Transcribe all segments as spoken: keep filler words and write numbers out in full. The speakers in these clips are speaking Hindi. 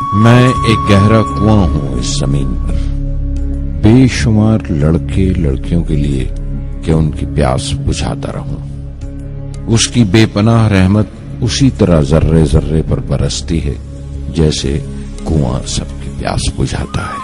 मैं एक गहरा कुआं हूं इस जमीन पर, बेशुमार लड़के लड़कियों के लिए कि उनकी प्यास बुझाता रहूं। उसकी बेपनाह रहमत उसी तरह जर्रे जर्रे पर बरसती है जैसे कुआं सबकी प्यास बुझाता है।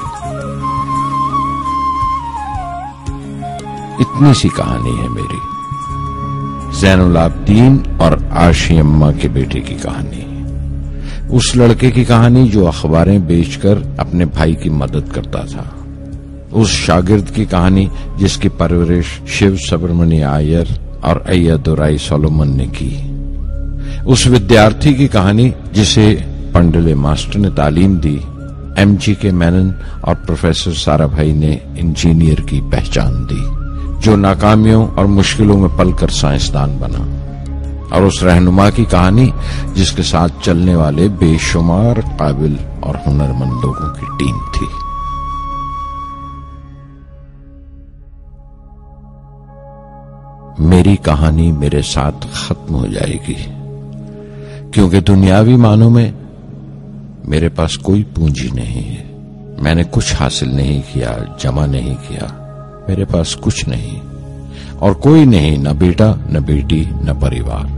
इतनी सी कहानी है मेरी, ज़ैनुल आबिदीन और आशी अम्मा के बेटे की कहानी। उस लड़के की कहानी जो अखबारें बेचकर अपने भाई की मदद करता था। उस शागिर्द की कहानी जिसकी परवरिश शिव सुब्रमण्य आयर और अय्यदुराई सोलोमन ने की। उस विद्यार्थी की कहानी जिसे पंडले मास्टर ने तालीम दी, एम जी के मेनन और प्रोफेसर साराभाई ने इंजीनियर की पहचान दी, जो नाकामियों और मुश्किलों में पलकर साइंसदान बना। और उस रहनुमा की कहानी जिसके साथ चलने वाले बेशुमार काबिल और हुनरमंद लोगों की टीम थी। मेरी कहानी मेरे साथ खत्म हो जाएगी, क्योंकि दुनियावी मानों में मेरे पास कोई पूंजी नहीं है। मैंने कुछ हासिल नहीं किया, जमा नहीं किया। मेरे पास कुछ नहीं और कोई नहीं, न बेटा न बेटी न परिवार।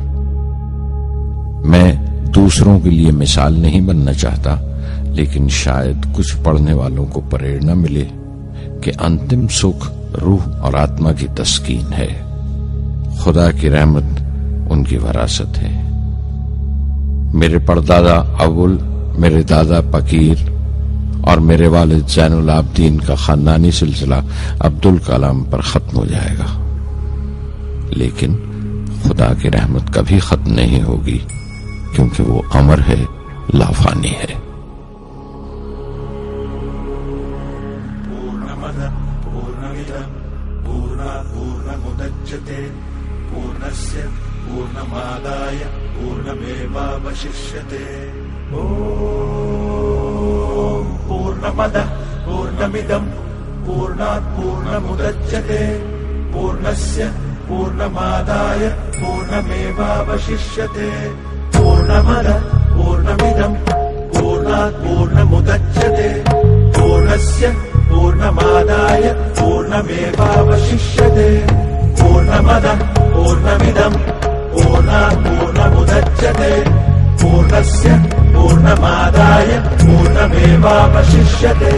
मैं दूसरों के लिए मिसाल नहीं बनना चाहता, लेकिन शायद कुछ पढ़ने वालों को प्रेरणा मिले कि अंतिम सुख रूह और आत्मा की तस्कीन है। खुदा की रहमत उनकी वरासत है। मेरे परदादा अबुल, मेरे दादा फकीर और मेरे वालिद ज़ैनुल आबिदीन का खानदानी सिलसिला अब्दुल कलाम पर खत्म हो जाएगा, लेकिन खुदा की रहमत कभी खत्म नहीं होगी, क्योंकि वो अमर है, लाफानी है। पूर्णमद पूर्णमिदं पूर्णात् पूर्णमुदच्यते पूर्णस्य पूर्णमादाय पूर्णमेवावशिष्यते। ओम पूर्णमद पूर्णमिदं पूर्णात् पूर्णमुदच्यते पूर्णस्य पूर्णमादाय पूर्णमेवावशिष्यते। पूर्णमद पूर्णमिदं पूर्णात् पूर्णमुदच्यते पूर्णस्य पूर्णमादाय पूर्णमेवावशिष्यते। पूर्णमद पूर्णमिदं पूर्णात् पूर्णमुदच्यते पूर्णस्य पूर्णमादाय पूर्णमेवावशिष्यते।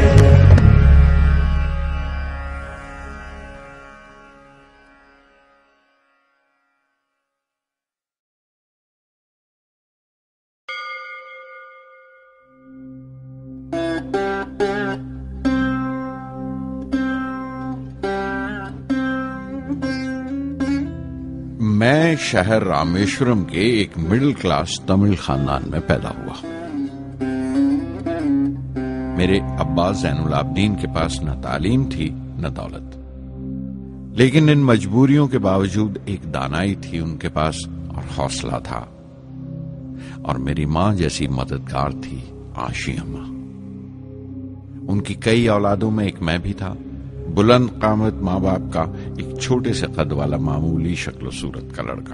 मैं शहर रामेश्वरम के एक मिडिल क्लास तमिल खानदान में पैदा हुआ। मेरे अब्बा ज़ैनुल आबिदीन के पास न तालीम थी न दौलत, लेकिन इन मजबूरियों के बावजूद एक दानाई थी उनके पास और हौसला था। और मेरी मां जैसी मददगार थी आशी अम्मा। उनकी कई औलादों में एक मैं भी था, बुलंद कामत माँ बाप का एक छोटे से कद वाला मामूली शक्ल सूरत का लड़का।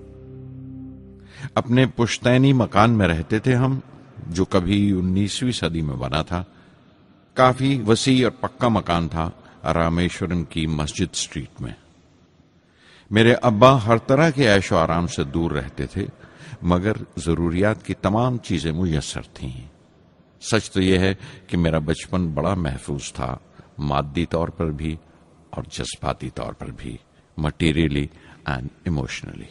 अपने पुश्तैनी मकान में रहते थे हम, जो कभी उन्नीसवीं सदी में बना था। काफी वसी और पक्का मकान था रामेश्वरम की मस्जिद स्ट्रीट में। मेरे अब्बा हर तरह के ऐशो आराम से दूर रहते थे, मगर जरूरियात की तमाम चीजें मुयस्सर थीं। सच तो यह है कि मेरा बचपन बड़ा महफूज था, मादी तौर पर भी और जज्बाती तौर पर भी, मटीरियली एंड इमोशनली।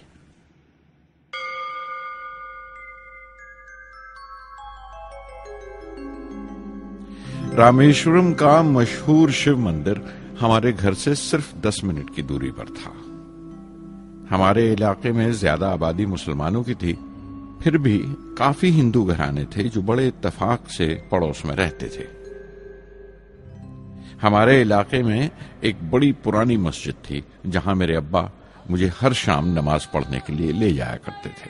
रामेश्वरम का मशहूर शिव मंदिर हमारे घर से सिर्फ दस मिनट की दूरी पर था। हमारे इलाके में ज्यादा आबादी मुसलमानों की थी, फिर भी काफी हिंदू घराने थे जो बड़े इत्तेफाक से पड़ोस में रहते थे। हमारे इलाके में एक बड़ी पुरानी मस्जिद थी, जहां मेरे अब्बा मुझे हर शाम नमाज पढ़ने के लिए ले जाया करते थे।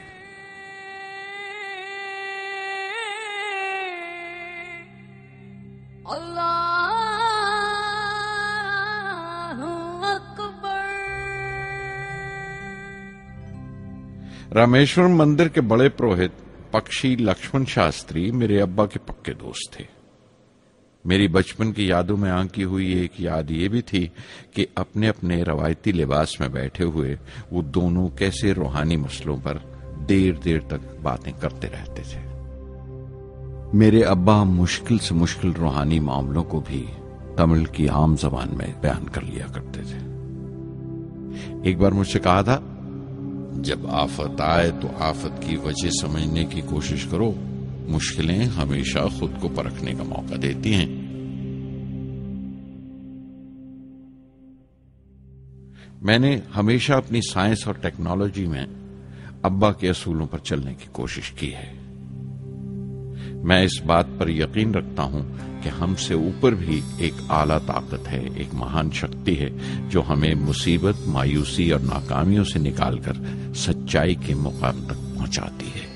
अल्लाहु अकबर। रामेश्वरम मंदिर के बड़े पुरोहित पक्षी लक्ष्मण शास्त्री मेरे अब्बा के पक्के दोस्त थे। मेरी बचपन की यादों में आंकी हुई एक याद ये भी थी कि अपने अपने रवायती लिबास में बैठे हुए वो दोनों कैसे रूहानी मसलों पर देर देर तक बातें करते रहते थे। मेरे अब्बा मुश्किल से मुश्किल रूहानी मामलों को भी तमिल की आम जबान में बयान कर लिया करते थे। एक बार मुझसे कहा था, जब आफत आए तो आफत की वजह समझने की कोशिश करो, मुश्किलें हमेशा खुद को परखने का मौका देती हैं। मैंने हमेशा अपनी साइंस और टेक्नोलॉजी में अब्बा के असूलों पर चलने की कोशिश की है। मैं इस बात पर यकीन रखता हूं कि हमसे ऊपर भी एक आला ताकत है, एक महान शक्ति है जो हमें मुसीबत, मायूसी और नाकामियों से निकालकर सच्चाई के मुकाम तक पहुंचाती है।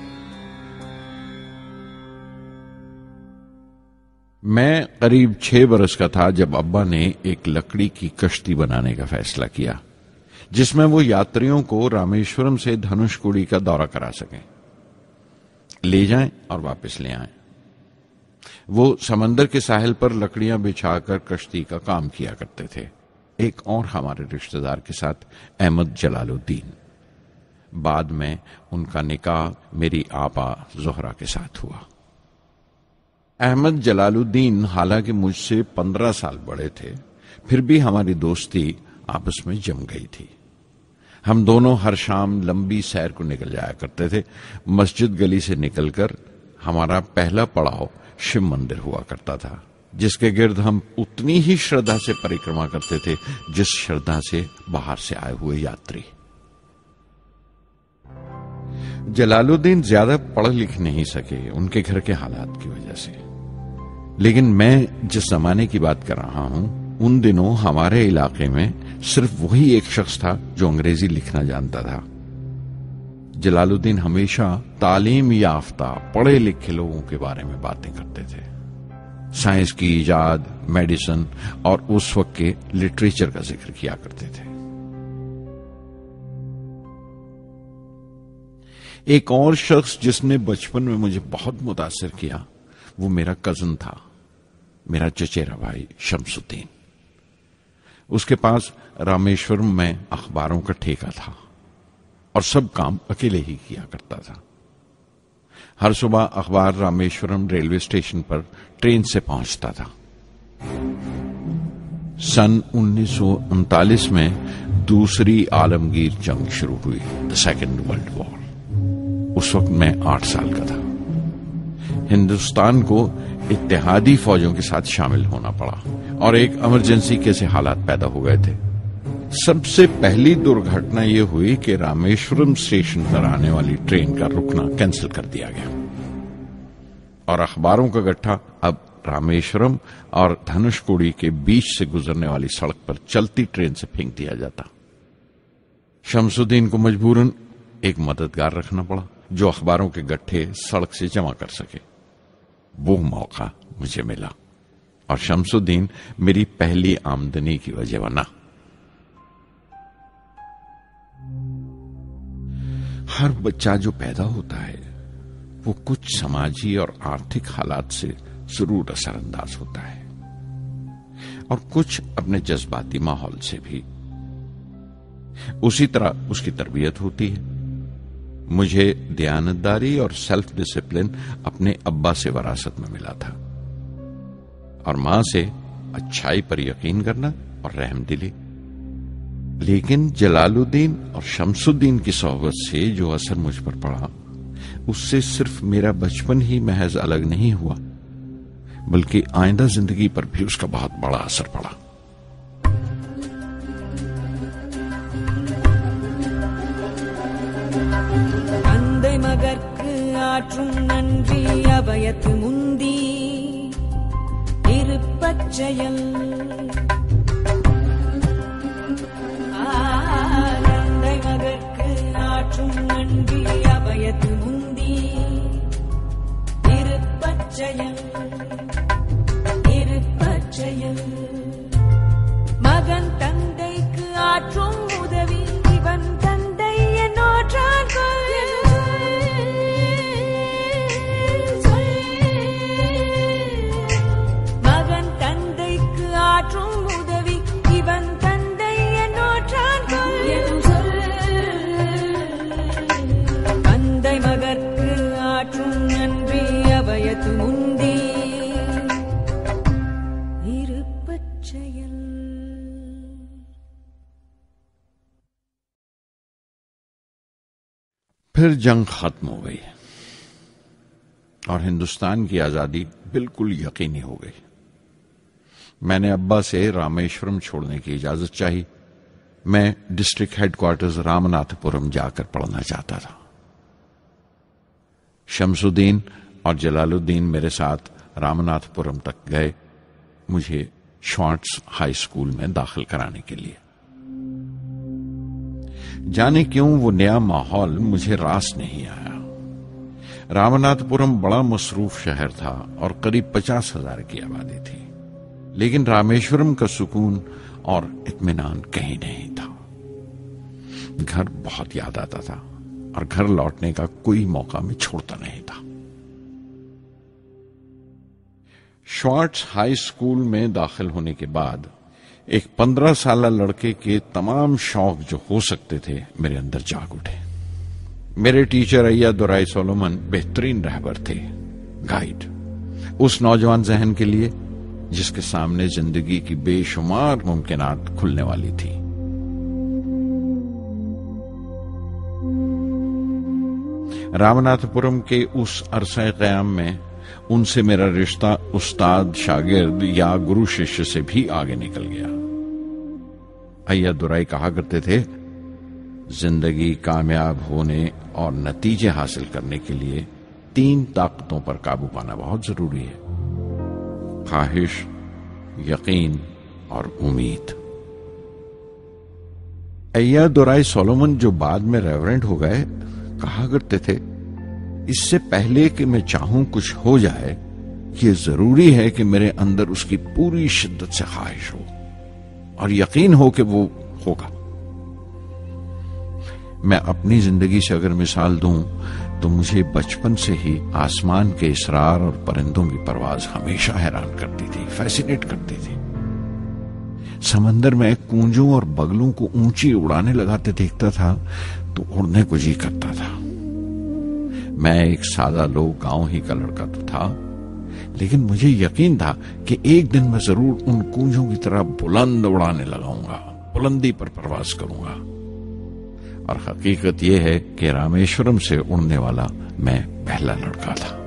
मैं करीब छह बरस का था जब अब्बा ने एक लकड़ी की कश्ती बनाने का फैसला किया, जिसमें वो यात्रियों को रामेश्वरम से धनुषकोडी का दौरा करा सकें, ले जाएं और वापस ले आएं। वो समंदर के साहिल पर लकड़ियां बिछाकर कश्ती का काम किया करते थे। एक और हमारे रिश्तेदार के साथ, अहमद जलालुद्दीन। बाद में उनका निकाह मेरी आपा जोहरा के साथ हुआ। अहमद जलालुद्दीन हालांकि मुझसे पंद्रह साल बड़े थे, फिर भी हमारी दोस्ती आपस में जम गई थी। हम दोनों हर शाम लंबी सैर को निकल जाया करते थे। मस्जिद गली से निकलकर हमारा पहला पड़ाव शिव मंदिर हुआ करता था, जिसके गिर्द हम उतनी ही श्रद्धा से परिक्रमा करते थे जिस श्रद्धा से बाहर से आए हुए यात्री। जलालुद्दीन ज्यादा पढ़ लिख नहीं सके उनके घर के हालात की वजह से, लेकिन मैं जिस जमाने की बात कर रहा हूं, उन दिनों हमारे इलाके में सिर्फ वही एक शख्स था जो अंग्रेजी लिखना जानता था। जलालुद्दीन हमेशा तालीम याफ्ता पढ़े लिखे लोगों के बारे में बातें करते थे, साइंस की इजाद, मेडिसिन और उस वक्त के लिटरेचर का जिक्र किया करते थे। एक और शख्स जिसने बचपन में मुझे बहुत मुतासिर किया वो मेरा कजन था, मेरा चचेरा भाई शमसुद्दीन। उसके पास रामेश्वरम में अखबारों का ठेका था और सब काम अकेले ही किया करता था। हर सुबह अखबार रामेश्वरम रेलवे स्टेशन पर ट्रेन से पहुंचता था। सन उन्नीस सौ उनतालीस में दूसरी आलमगीर जंग शुरू हुई, द सेकेंड वर्ल्ड वॉर। उस वक्त मैं आठ साल का था। हिंदुस्तान को इत्तेहादी फौजों के साथ शामिल होना पड़ा और एक इमरजेंसी कैसे हालात पैदा हो गए थे। सबसे पहली दुर्घटना यह हुई कि रामेश्वरम स्टेशन पर आने वाली ट्रेन का रुकना कैंसिल कर दिया गया और अखबारों का गट्ठा अब रामेश्वरम और धनुषकोडी के बीच से गुजरने वाली सड़क पर चलती ट्रेन से फेंक दिया जाता। शमसुद्दीन को मजबूरन एक मददगार रखना पड़ा जो अखबारों के गट्ठे सड़क से जमा कर सके। वो मौका मुझे मिला और शमसुद्दीन मेरी पहली आमदनी की वजह बना। हर बच्चा जो पैदा होता है वो कुछ समाजी और आर्थिक हालात से जरूर असरअंदाज होता है और कुछ अपने जज्बाती माहौल से भी। उसी तरह उसकी तरबियत होती है। मुझे दयानतदारी और सेल्फ डिसिप्लिन अपने अब्बा से विरासत में मिला था और मां से अच्छाई पर यकीन करना और रहमदिली। लेकिन जलालुद्दीन और शमसुद्दीन की सोहबत से जो असर मुझ पर पड़ा, उससे सिर्फ मेरा बचपन ही महज अलग नहीं हुआ, बल्कि आइंदा जिंदगी पर भी उसका बहुत बड़ा असर पड़ा। தந்தை மகற்கு ஆற்றும் நன்றி அபயத்து முந்தி இருப்பச்செயல் தந்தை மகற்கு ஆற்றும் நன்றி அபயத்து முந்தி இருப்பச்செயல் இருப்பச்செயல் மகன் தந்தைக்கு ஆற்றும் உதவி இவன் தந்தை என்னோற்றான் கொள் फिर जंग खत्म हो गई और हिंदुस्तान की आजादी बिल्कुल यकीनी हो गई। मैंने अब्बा से रामेश्वरम छोड़ने की इजाजत चाही। मैं डिस्ट्रिक्ट हेडक्वार्टर्स रामनाथपुरम जाकर पढ़ना चाहता था। शमसुद्दीन और जलालुद्दीन मेरे साथ रामनाथपुरम तक गए मुझे श्वार्ट्ज हाई स्कूल में दाखिल कराने के लिए। जाने क्यों वो नया माहौल मुझे रास नहीं आया। रामनाथपुरम बड़ा मसरूफ शहर था और करीब पचास हजार की आबादी थी, लेकिन रामेश्वरम का सुकून और इत्मीनान कहीं नहीं था। घर बहुत याद आता था और घर लौटने का कोई मौका मैं छोड़ता नहीं था। श्वार्ट्ज हाई स्कूल में दाखिल होने के बाद एक पंद्रह साल लड़के के तमाम शौक जो हो सकते थे मेरे अंदर जाग उठे। मेरे टीचर अय्या दुराई सोलोमन बेहतरीन रहबर थे, गाइड, उस नौजवान जहन के लिए जिसके सामने जिंदगी की बेशुमार मुमकिनात खुलने वाली थी। रामनाथपुरम के उस अरसे क़याम में उनसे मेरा रिश्ता उस्ताद शागिर्द या गुरु शिष्य से भी आगे निकल गया। अय्या दुराई कहा करते थे, जिंदगी कामयाब होने और नतीजे हासिल करने के लिए तीन ताकतों पर काबू पाना बहुत जरूरी है, ख्वाहिश, यकीन और उम्मीद। अय्या दुराई सोलोमन जो बाद में रेवरेंड हो गए कहा करते थे, इससे पहले कि मैं चाहूं कुछ हो जाए, ये जरूरी है कि मेरे अंदर उसकी पूरी शिद्दत से ख्वाहिश हो और यकीन हो कि वो होगा। मैं अपनी जिंदगी से अगर मिसाल दूं तो मुझे बचपन से ही आसमान के इसरार और परिंदों की परवाज हमेशा हैरान करती थी, फैसिनेट करती थी। समंदर में कूंजों और बगलों को ऊंची उड़ाने लगाते देखता था तो उड़ने को जी करता था। मैं एक सादा लोग गांव ही का लड़का तो था, लेकिन मुझे यकीन था कि एक दिन मैं जरूर उन कूंजों की तरह बुलंद उड़ाने लगाऊंगा, बुलंदी पर परवाज करूंगा। और हकीकत यह है कि रामेश्वरम से उड़ने वाला मैं पहला लड़का था।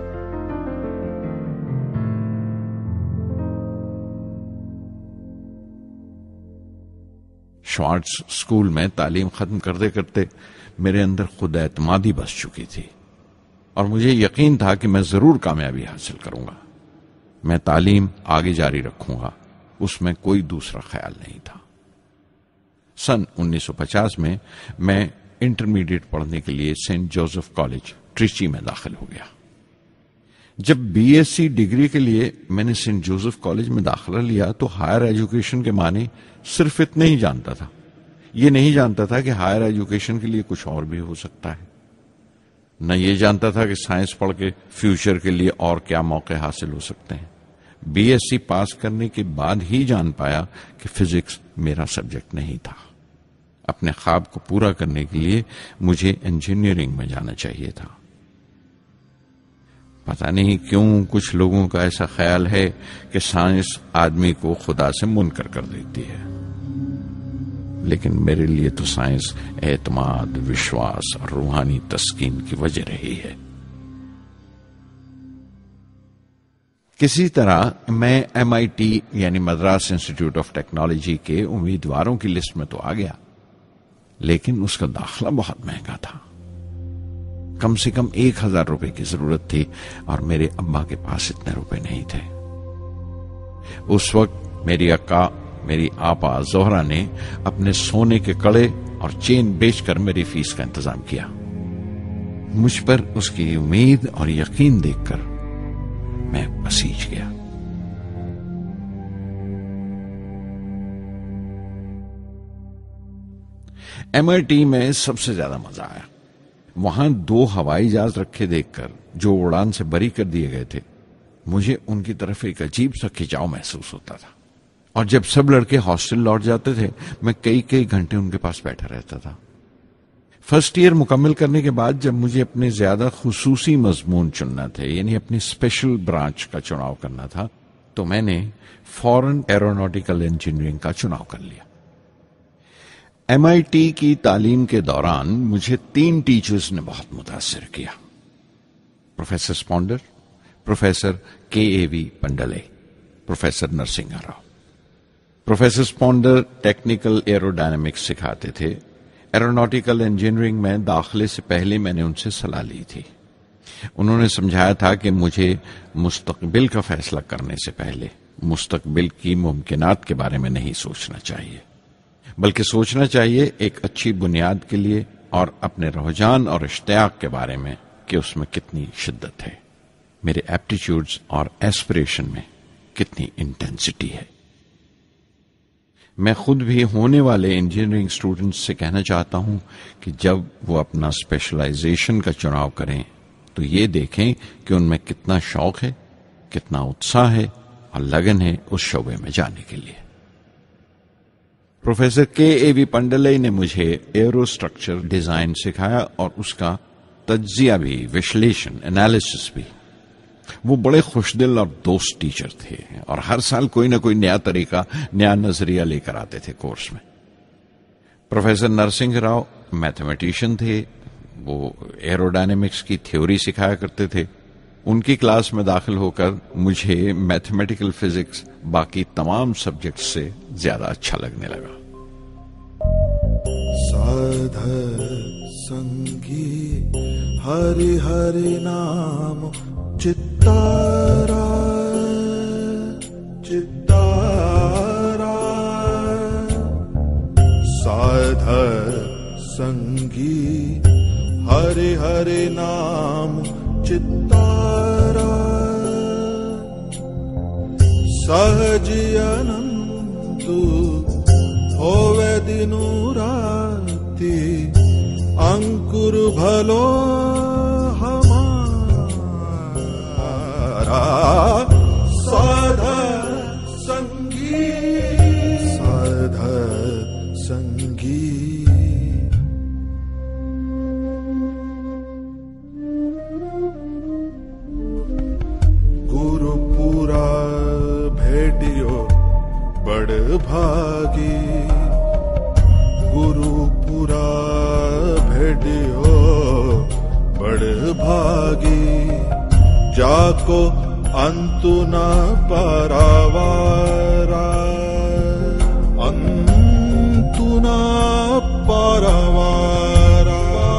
श्वार्ट्ज स्कूल में तालीम खत्म करते करते मेरे अंदर खुद एतमादी बस चुकी थी और मुझे यकीन था कि मैं जरूर कामयाबी हासिल करूंगा। मैं तालीम आगे जारी रखूंगा, उसमें कोई दूसरा ख्याल नहीं था। सन उन्नीस सौ पचास में मैं इंटरमीडिएट पढ़ने के लिए सेंट जोसेफ कॉलेज ट्रिची में दाखिल हो गया। जब बीएससी डिग्री के लिए मैंने सेंट जोसेफ कॉलेज में दाखिला लिया तो हायर एजुकेशन के माने सिर्फ इतने ही जानता था। ये नहीं जानता था कि हायर एजुकेशन के लिए कुछ और भी हो सकता है। न ये जानता था कि साइंस पढ़ के फ्यूचर के लिए और क्या मौके हासिल हो सकते हैं। बीएससी पास करने के बाद ही जान पाया कि फिजिक्स मेरा सब्जेक्ट नहीं था। अपने ख्वाब को पूरा करने के लिए मुझे इंजीनियरिंग में जाना चाहिए था। पता नहीं क्यों कुछ लोगों का ऐसा ख्याल है कि साइंस आदमी को खुदा से मुनकर कर देती है, लेकिन मेरे लिए तो साइंस एतमाद, विश्वास और रूहानी तस्कीन की वजह रही है। किसी तरह मैं एमआईटी यानी मद्रास इंस्टीट्यूट ऑफ टेक्नोलॉजी के उम्मीदवारों की लिस्ट में तो आ गया, लेकिन उसका दाखिला बहुत महंगा था। कम से कम एक हजार रुपए की जरूरत थी और मेरे अब्बा के पास इतने रुपए नहीं थे। उस वक्त मेरी अक्का, मेरी आपा जोहरा ने अपने सोने के कड़े और चेन बेचकर मेरी फीस का इंतजाम किया। मुझ पर उसकी उम्मीद और यकीन देखकर मैं पसीज गया। एमआईटी में सबसे ज्यादा मजा आया। वहां दो हवाई जहाज रखे देखकर जो उड़ान से बरी कर दिए गए थे, मुझे उनकी तरफ एक अजीब सा खिंचाव महसूस होता था। और जब सब लड़के हॉस्टल लौट जाते थे, मैं कई कई घंटे उनके पास बैठा रहता था। फर्स्ट ईयर मुकम्मल करने के बाद जब मुझे अपने ज्यादा खुसूसी मजमून चुनना थे, यानी अपनी स्पेशल ब्रांच का चुनाव करना था, तो मैंने फॉरेन एरोनॉटिकल इंजीनियरिंग का चुनाव कर लिया। एम आई टी की तालीम के दौरान मुझे तीन टीचर्स ने बहुत मुतासिर किया। प्रोफेसर स्पॉन्डर, प्रोफेसर के A V पंडले, professor Narasimha Rao. Professor स्पॉन्डर technical aerodynamics सिखाते थे। एरोनॉटिकल इंजीनियरिंग में दाखिले से पहले मैंने उनसे सलाह ली थी। उन्होंने समझाया था कि मुझे मुस्तकबिल का फैसला करने से पहले मुस्तकबिल की मुमकिनात के बारे में नहीं सोचना चाहिए, बल्कि सोचना चाहिए एक अच्छी बुनियाद के लिए और अपने रुझान और इश्तियाक के बारे में कि उसमें कितनी शिद्दत है, मेरे एप्टीट्यूड्स और एस्पिरेशन में कितनी इंटेंसिटी है। मैं खुद भी होने वाले इंजीनियरिंग स्टूडेंट्स से कहना चाहता हूं कि जब वो अपना स्पेशलाइजेशन का चुनाव करें तो ये देखें कि उनमें कितना शौक है, कितना उत्साह है और लगन है उस शोबे में जाने के लिए। प्रोफेसर के ए वी पंडले ने मुझे एरो स्ट्रक्चर डिजाइन सिखाया और उसका तज्जिया भी, विश्लेषण, एनालिसिस भी। वो बड़े खुशदिल और दोस्त टीचर थे और हर साल कोई ना कोई नया तरीका, नया नजरिया लेकर आते थे कोर्स में। प्रोफेसर नरसिंह राव मैथमेटिशियन थे। वो एरोडायनेमिक्स की थ्योरी सिखाया करते थे। उनकी क्लास में दाखिल होकर मुझे मैथमेटिकल फिजिक्स बाकी तमाम सब्जेक्ट्स से ज्यादा अच्छा लगने लगा। साध संगी हरि हरि नाम चित्तारा चित्तारा साध संगी हरि हरि नाम चित्तारा सहजी अनंतु होवे दिनु राति अंकुर भलो हमारा साध संगी साध संगी। गुरुपुरा भेटियो बड़ भागी गुरुपुरा भेटियो बड़ भागी जाको अंतु न पारावारा अंतु न पारावारा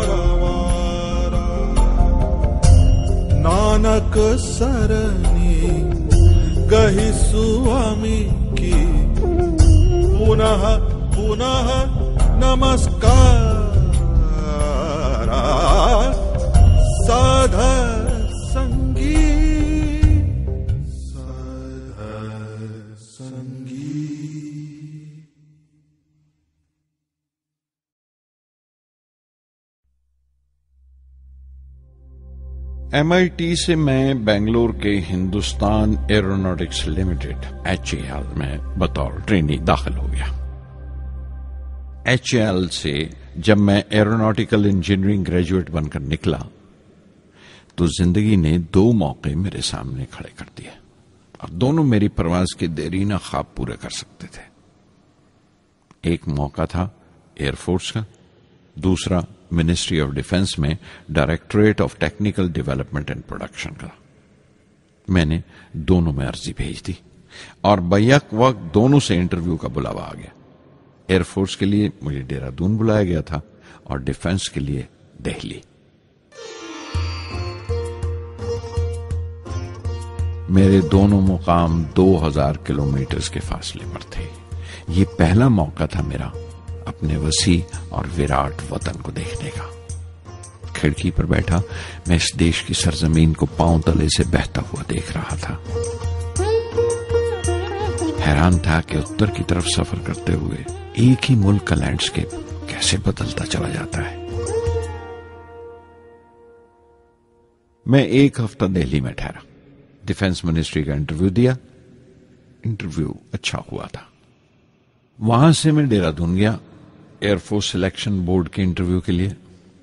नानक सरनी गही स्वामी की पुनः पुनः नमस्कार साध संगी साध संगी। एम आई टी से मैं बेंगलोर के Hindustan aeronautics limited H A L में बतौर ट्रेनी दाखिल हो गया। एच ए एल से जब मैं एरोनॉटिकल इंजीनियरिंग ग्रेजुएट बनकर निकला तो जिंदगी ने दो मौके मेरे सामने खड़े कर दिए और दोनों मेरी परवाज के देरीना ख्वाब पूरे कर सकते थे। एक मौका था एयरफोर्स का, दूसरा मिनिस्ट्री ऑफ डिफेंस में directorate of technical development and production का। मैंने दोनों में अर्जी भेज दी और बैक वक्त दोनों से इंटरव्यू का बुलावा आ गया। एयरफोर्स के लिए मुझे देहरादून बुलाया गया था और डिफेंस के लिए दिल्ली। मेरे दोनों मुकाम दो हज़ार किलोमीटर के फासले पर थे। ये पहला मौका था मेरा अपने वसी और विराट वतन को देखने का। खिड़की पर बैठा मैं इस देश की सरजमीन को पांव तले से बहता हुआ देख रहा था। हैरान था कि उत्तर की तरफ सफर करते हुए एक ही मुल्क का लैंडस्केप कैसे बदलता चला जाता है। मैं एक हफ्ता दिल्ली में ठहरा, डिफेंस मिनिस्ट्री का इंटरव्यू दिया। इंटरव्यू अच्छा हुआ था। वहां से मैं देहरादून गया एयरफोर्स सिलेक्शन बोर्ड के इंटरव्यू के लिए।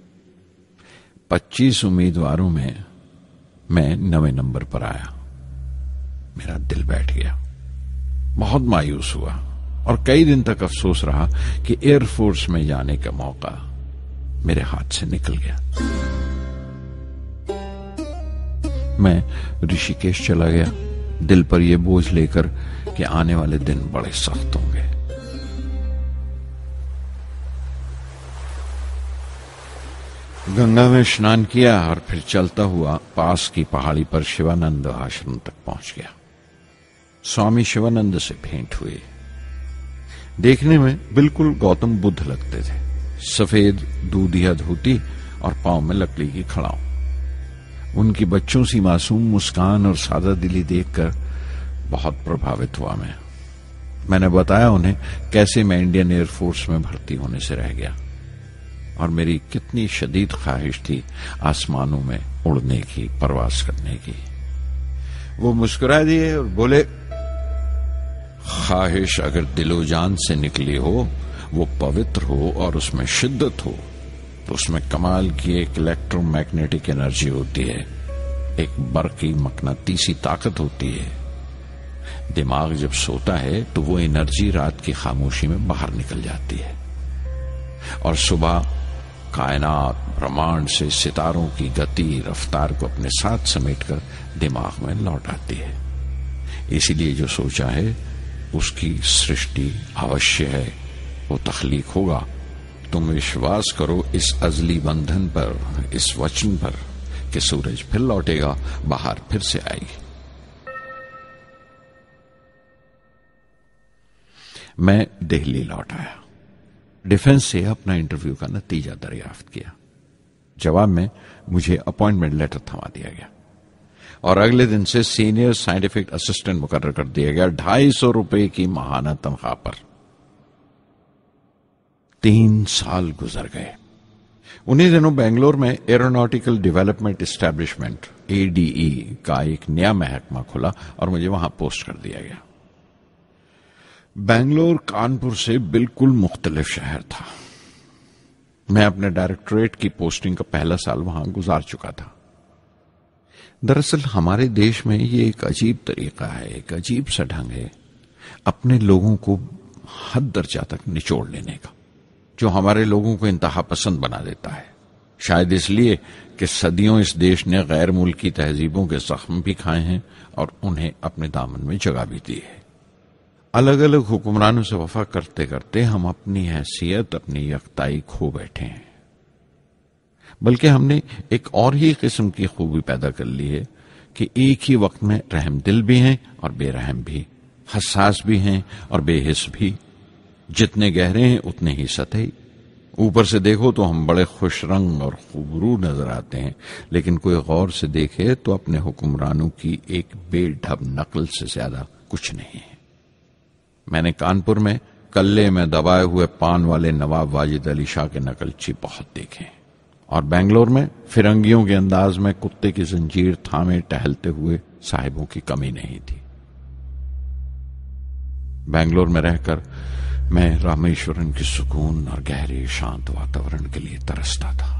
पच्चीस उम्मीदवारों में मैं नवे नंबर पर आया। मेरा दिल बैठ गया, बहुत मायूस हुआ और कई दिन तक अफसोस रहा कि एयरफोर्स में जाने का मौका मेरे हाथ से निकल गया। मैं ऋषिकेश चला गया, दिल पर यह बोझ लेकर कि आने वाले दिन बड़े सख्त होंगे। गंगा में स्नान किया और फिर चलता हुआ पास की पहाड़ी पर शिवानंद आश्रम तक पहुंच गया। स्वामी शिवानंद से भेंट हुई। देखने में बिल्कुल गौतम बुद्ध लगते थे, सफेद दूधिया धोती और पांव में लकड़ी की खड़ाऊ। उनकी बच्चों सी मासूम मुस्कान और सादा दिली देखकर बहुत प्रभावित हुआ मैं। मैंने बताया उन्हें कैसे मैं इंडियन एयरफोर्स में भर्ती होने से रह गया और मेरी कितनी शदीद ख्वाहिश थी आसमानों में उड़ने की, परवास करने की। वो मुस्कुरा दिए और बोले, ख्वाहिश अगर दिलो जान से निकली हो, वो पवित्र हो और उसमें शिद्दत हो, तो उसमें कमाल की एक इलेक्ट्रोमैग्नेटिक एनर्जी होती है, एक बरकी मकनातीसी ताकत होती है। दिमाग जब सोता है तो वो एनर्जी रात की खामोशी में बाहर निकल जाती है और सुबह कायनात ब्रह्मांड से सितारों की गति रफ्तार को अपने साथ समेटकर दिमाग में लौट आती है। इसीलिए जो सोचा है उसकी सृष्टि अवश्य है, वो तख्लीक होगा। तुम विश्वास करो इस अजली बंधन पर, इस वचन पर कि सूरज फिर लौटेगा, बाहर फिर से आएगी। मैं दिल्ली लौट आया, डिफेंस से अपना इंटरव्यू का नतीजा दरियाफ्त किया। जवाब में मुझे अपॉइंटमेंट लेटर थमा दिया गया और अगले दिन से सीनियर साइंटिफिक असिस्टेंट मुकर्रर कर दिया गया, ढाई सौ रुपए की माहाना तनख्वाह पर। तीन साल गुजर गए। उन्हीं दिनों बेंगलोर में एरोनॉटिकल डेवलपमेंट एस्टैब्लिशमेंट एडीई का एक नया महकमा खुला और मुझे वहां पोस्ट कर दिया गया। बेंगलोर कानपुर से बिल्कुल मुख्तलिफ शहर था। मैं अपने डायरेक्टोरेट की पोस्टिंग का पहला साल वहां गुजार चुका था। दरअसल हमारे देश में ये एक अजीब तरीका है, एक अजीब सा ढंग है अपने लोगों को हद दर्जा तक निचोड़ लेने का, जो हमारे लोगों को इंतहा पसंद बना देता है। शायद इसलिए कि सदियों इस देश ने गैर मुल्की तहजीबों के जख्म भी खाए हैं और उन्हें अपने दामन में जगह भी दी है। अलग अलग हुक्मरानों से वफा करते करते हम अपनी हैसियत, अपनी यकताई खो बैठे हैं। बल्कि हमने एक और ही किस्म की खूबी पैदा कर ली है कि एक ही वक्त में रहम दिल भी हैं और बेरहम भी, हसास भी हैं और बेहिस भी। जितने गहरे हैं उतने ही सतही। ऊपर से देखो तो हम बड़े खुश रंग और खूबरू नजर आते हैं, लेकिन कोई गौर से देखे तो अपने हुक्मरानों की एक बेढब नकल से ज्यादा कुछ नहीं है। मैंने कानपुर में कल्ले में दबाए हुए पान वाले नवाब वाजिद अली शाह के नकलची बहुत देखे और बेंगलोर में फिरंगियों के अंदाज में कुत्ते की जंजीर थामे टहलते हुए साहिबों की कमी नहीं थी। बेंगलोर में रहकर मैं रामेश्वरम की सुकून और गहरे शांत वातावरण के लिए तरसता था।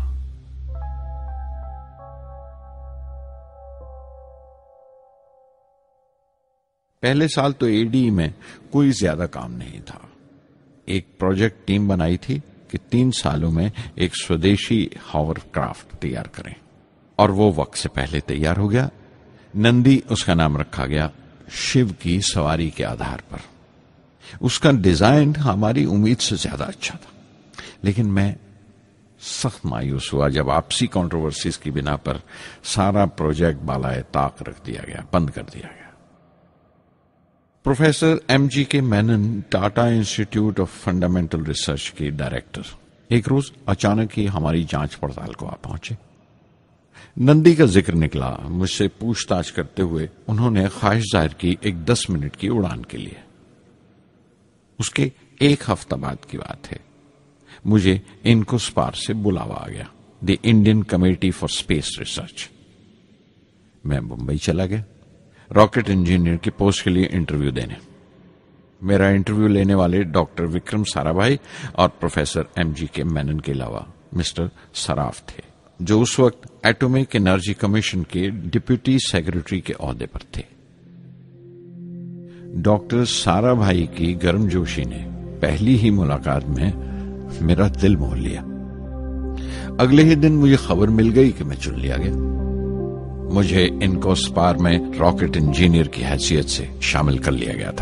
पहले साल तो एडी में कोई ज्यादा काम नहीं था। एक प्रोजेक्ट टीम बनाई थी कि तीन सालों में एक स्वदेशी हॉवरक्राफ्ट तैयार करें और वो वक्त से पहले तैयार हो गया। नंदी उसका नाम रखा गया, शिव की सवारी के आधार पर। उसका डिजाइन हमारी उम्मीद से ज्यादा अच्छा था, लेकिन मैं सख्त मायूस हुआ जब आपसी कंट्रोवर्सीज की बिना पर सारा प्रोजेक्ट बालाए ताक रख दिया गया, बंद कर दिया गया। Professor M G K Menon, Tata institute of fundamental research के डायरेक्टर, एक रोज अचानक ही हमारी जांच पड़ताल को आ पहुंचे। नंदी का जिक्र निकला। मुझसे पूछताछ करते हुए उन्होंने ख्वाहिश जाहिर की एक दस मिनट की उड़ान के लिए। उसके एक हफ्ता बाद की बात है, मुझे इनकोस्पार से बुलावा आ गया, the Indian committee for space research. मैं मुंबई चला गया रॉकेट इंजीनियर की पोस्ट के लिए इंटरव्यू देने। मेरा इंटरव्यू लेने वाले डॉक्टर विक्रम साराभाई और professor M G K Menon के अलावा मिस्टर सराफ थे, जो उस वक्त एटॉमिक एनर्जी कमीशन के डिप्यूटी सेक्रेटरी के ओहदे पर थे। डॉक्टर साराभाई की गर्मजोशी ने पहली ही मुलाकात में मेरा दिल मोह लिया। अगले ही दिन मुझे खबर मिल गई कि मैं चुन लिया गया। मुझे इनकोस्पार में रॉकेट इंजीनियर की हैसियत से शामिल कर लिया गया था।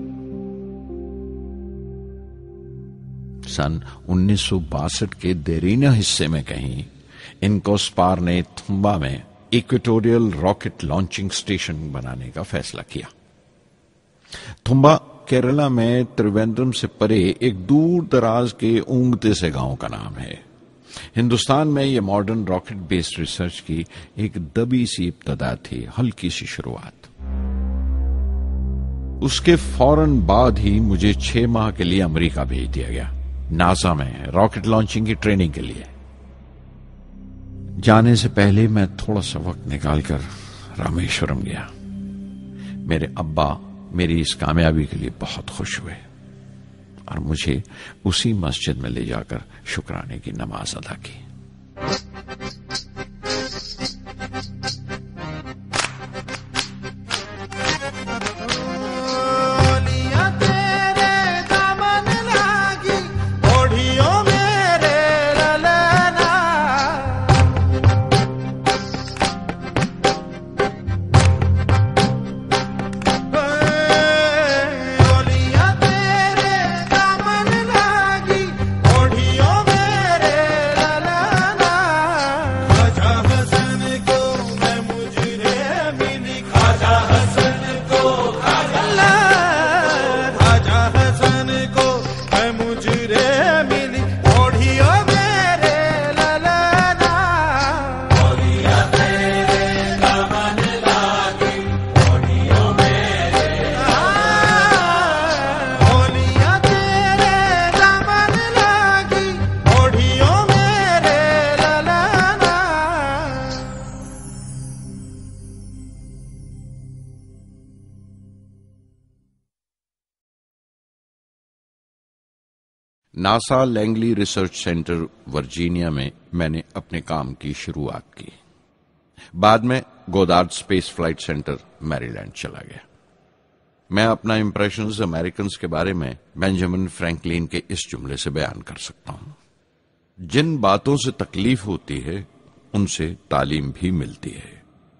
सन उन्नीस सौ बासठ के देरीना हिस्से में कहीं इनकोस्पार ने थुम्बा में इक्वेटोरियल रॉकेट लॉन्चिंग स्टेशन बनाने का फैसला किया। थुम्बा केरला में त्रिवेंद्रम से परे एक दूर दराज के ऊंगते से गांव का नाम है। हिंदुस्तान में यह मॉडर्न रॉकेट बेस्ड रिसर्च की एक दबी सी इब्तदा थी, हल्की सी शुरुआत। उसके फौरन बाद ही मुझे छह माह के लिए अमेरिका भेज दिया गया, नासा में रॉकेट लॉन्चिंग की ट्रेनिंग के लिए। जाने से पहले मैं थोड़ा सा वक्त निकालकर रामेश्वरम गया। मेरे अब्बा मेरी इस कामयाबी के लिए बहुत खुश हुए और मुझे उसी मस्जिद में ले जाकर शुक्राने की नमाज अदा की। NASA Langley research centre Virginia में मैंने अपने काम की शुरुआत की। बाद में Goddard space flight centre Maryland चला गया। मैं अपना इंप्रेशंस अमेरिकन्स के बारे में बेंजामिन फ्रैंकलिन के इस जुमले से बयान कर सकता हूं, जिन बातों से तकलीफ होती है उनसे तालीम भी मिलती है।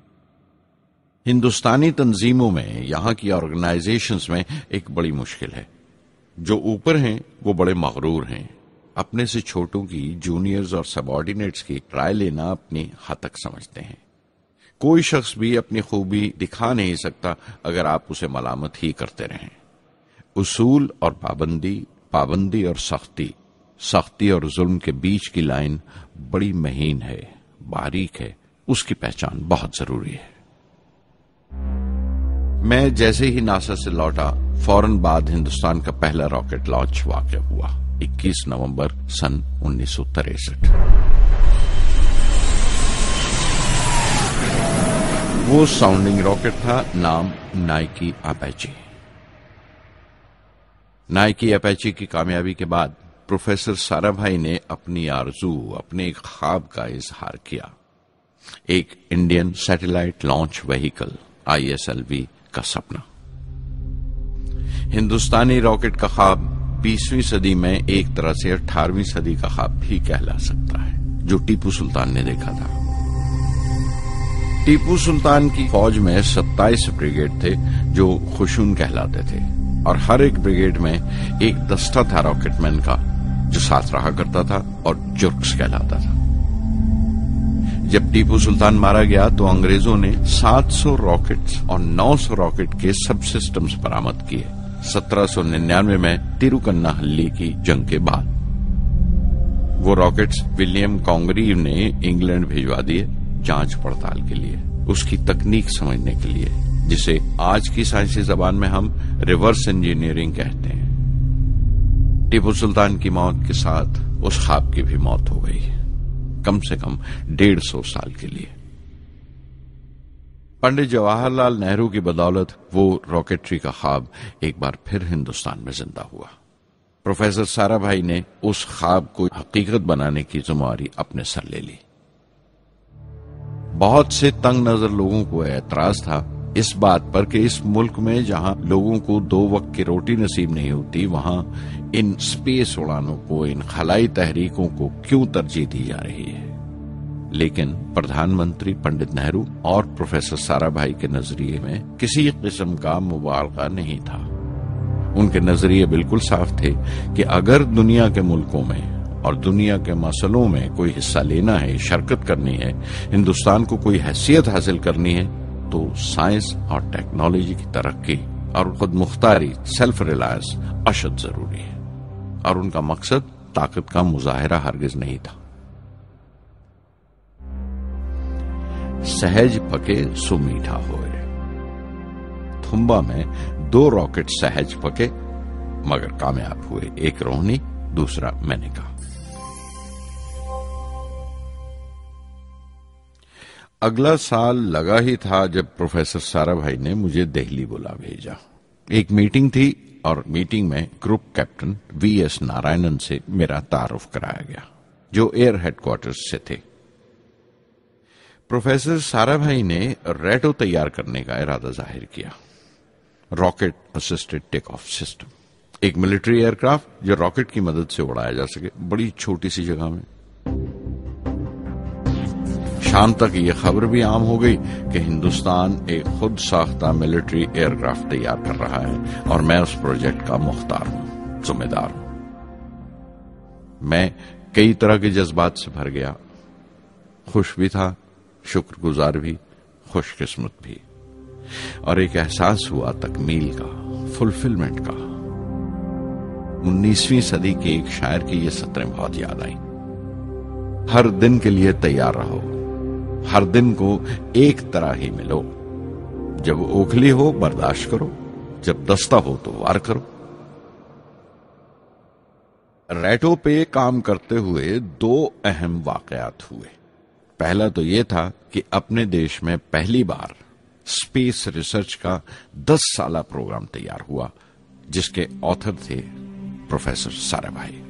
हिंदुस्तानी तंजीमों में, यहां की ऑर्गेनाइजेशंस में एक बड़ी मुश्किल है। जो ऊपर हैं वो बड़े मगरूर हैं। अपने से छोटों की, जूनियर्स और सबऑर्डिनेट्स की राय लेना अपनी हतक समझते हैं। कोई शख्स भी अपनी खूबी दिखा नहीं सकता अगर आप उसे मलामत ही करते रहें। उसूल और पाबंदी, पाबंदी और सख्ती, सख्ती और जुल्म के बीच की लाइन बड़ी महीन है, बारीक है। उसकी पहचान बहुत जरूरी है। मैं जैसे ही नासा से लौटा, फौरन बाद हिंदुस्तान का पहला रॉकेट लॉन्च वाक़या हुआ, इक्कीस नवंबर सन उन्नीस सौ तिरसठ। वो साउंडिंग रॉकेट था, नाम नाइकी अपेची। नाइकी अपेची की कामयाबी के बाद प्रोफेसर साराभाई ने अपनी आरजू, अपने एक ख्वाब का इजहार किया। एक Indian satellite launch vehicle I S L V का सपना। हिंदुस्तानी रॉकेट का ख्वाब बीसवीं सदी में एक तरह से अठारहवीं सदी का ख्वाब भी कहला सकता है, जो टीपू सुल्तान ने देखा था। टीपू सुल्तान की फौज में सत्ताईस ब्रिगेड थे जो खुशून कहलाते थे, और हर एक ब्रिगेड में एक दस्ता था रॉकेटमैन का जो साथ रहा करता था और जुर्क्स कहलाता था। जब टीपू सुल्तान मारा गया तो अंग्रेजों ने सात सौ रॉकेट्स और नौ सौ रॉकेट के सब सिस्टम्स बरामद किए सत्रह सौ निन्यानवे में तिरुकन्नाहल्ली की जंग के बाद। वो रॉकेट्स विलियम कॉन्गरीव ने इंग्लैंड भिजवा दिए जांच पड़ताल के लिए, उसकी तकनीक समझने के लिए, जिसे आज की साइंसी जबान में हम रिवर्स इंजीनियरिंग कहते हैं। टीपू सुल्तान की मौत के साथ उस ख्वाब की भी मौत हो गई, कम से कम डेढ़ सौ साल के लिए। पंडित जवाहरलाल नेहरू की बदौलत वो रॉकेटरी का ख्वाब एक बार फिर हिंदुस्तान में जिंदा हुआ। प्रोफेसर साराभाई ने उस ख्वाब को हकीकत बनाने की जिम्मेदारी अपने सर ले ली। बहुत से तंग नजर लोगों को एतराज था इस बात पर कि इस मुल्क में जहां लोगों को दो वक्त की रोटी नसीब नहीं होती, वहां इन स्पेस उड़ानों को, इन खलाई तहरीकों को क्यों तरजीह दी जा रही है। लेकिन प्रधानमंत्री पंडित नेहरू और प्रोफेसर साराभाई के नजरिए में किसी किस्म का मुबालगा नहीं था। उनके नजरिए बिल्कुल साफ थे कि अगर दुनिया के मुल्कों में और दुनिया के मसलों में कोई हिस्सा लेना है, शरकत करनी है, हिंदुस्तान को कोई हैसियत हासिल करनी है, तो साइंस और टेक्नोलॉजी की तरक्की और खुद मुख्तारी, सेल्फ रिलायंस अशद जरूरी है। और उनका मकसद ताकत का मुजाहिरा हरगिज नहीं था। सहज पके सो मीठा होए। थुम्बा में दो रॉकेट सहज पके मगर कामयाब हुए, एक रोहिणी, दूसरा मेनका। अगला साल लगा ही था जब प्रोफेसर साराभाई ने मुझे दिल्ली बुला भेजा। एक मीटिंग थी और मीटिंग में group captain V S Narayanan से मेरा तारुफ कराया गया, जो एयर हेडक्वार्टर्स से थे। प्रोफेसर साराभाई ने रेटो तैयार करने का इरादा जाहिर किया, rocket assisted take off system, एक मिलिट्री एयरक्राफ्ट जो रॉकेट की मदद से उड़ाया जा सके बड़ी छोटी सी जगह में। शाम तक यह खबर भी आम हो गई कि हिंदुस्तान एक खुद साख्ता मिलिट्री एयरक्राफ्ट तैयार कर रहा है और मैं उस प्रोजेक्ट का मुख्तार हूं, जिम्मेदार हूं। मैं कई तरह के जज्बात से भर गया, खुश भी था, शुक्रगुजार भी, खुशकिस्मत भी, और एक एहसास हुआ तकमील का, फुलफिलमेंट का। उन्नीसवीं सदी के एक शायर की ये सतरें बहुत याद आई। हर दिन के लिए तैयार रहो, हर दिन को एक तरह ही मिलो। जब ओखली हो बर्दाश्त करो, जब दस्ता हो तो वार करो। रेटो पे काम करते हुए दो अहम वाकयात हुए। पहला तो यह था कि अपने देश में पहली बार स्पेस रिसर्च का दस साला प्रोग्राम तैयार हुआ, जिसके ऑथर थे प्रोफेसर साराभाई।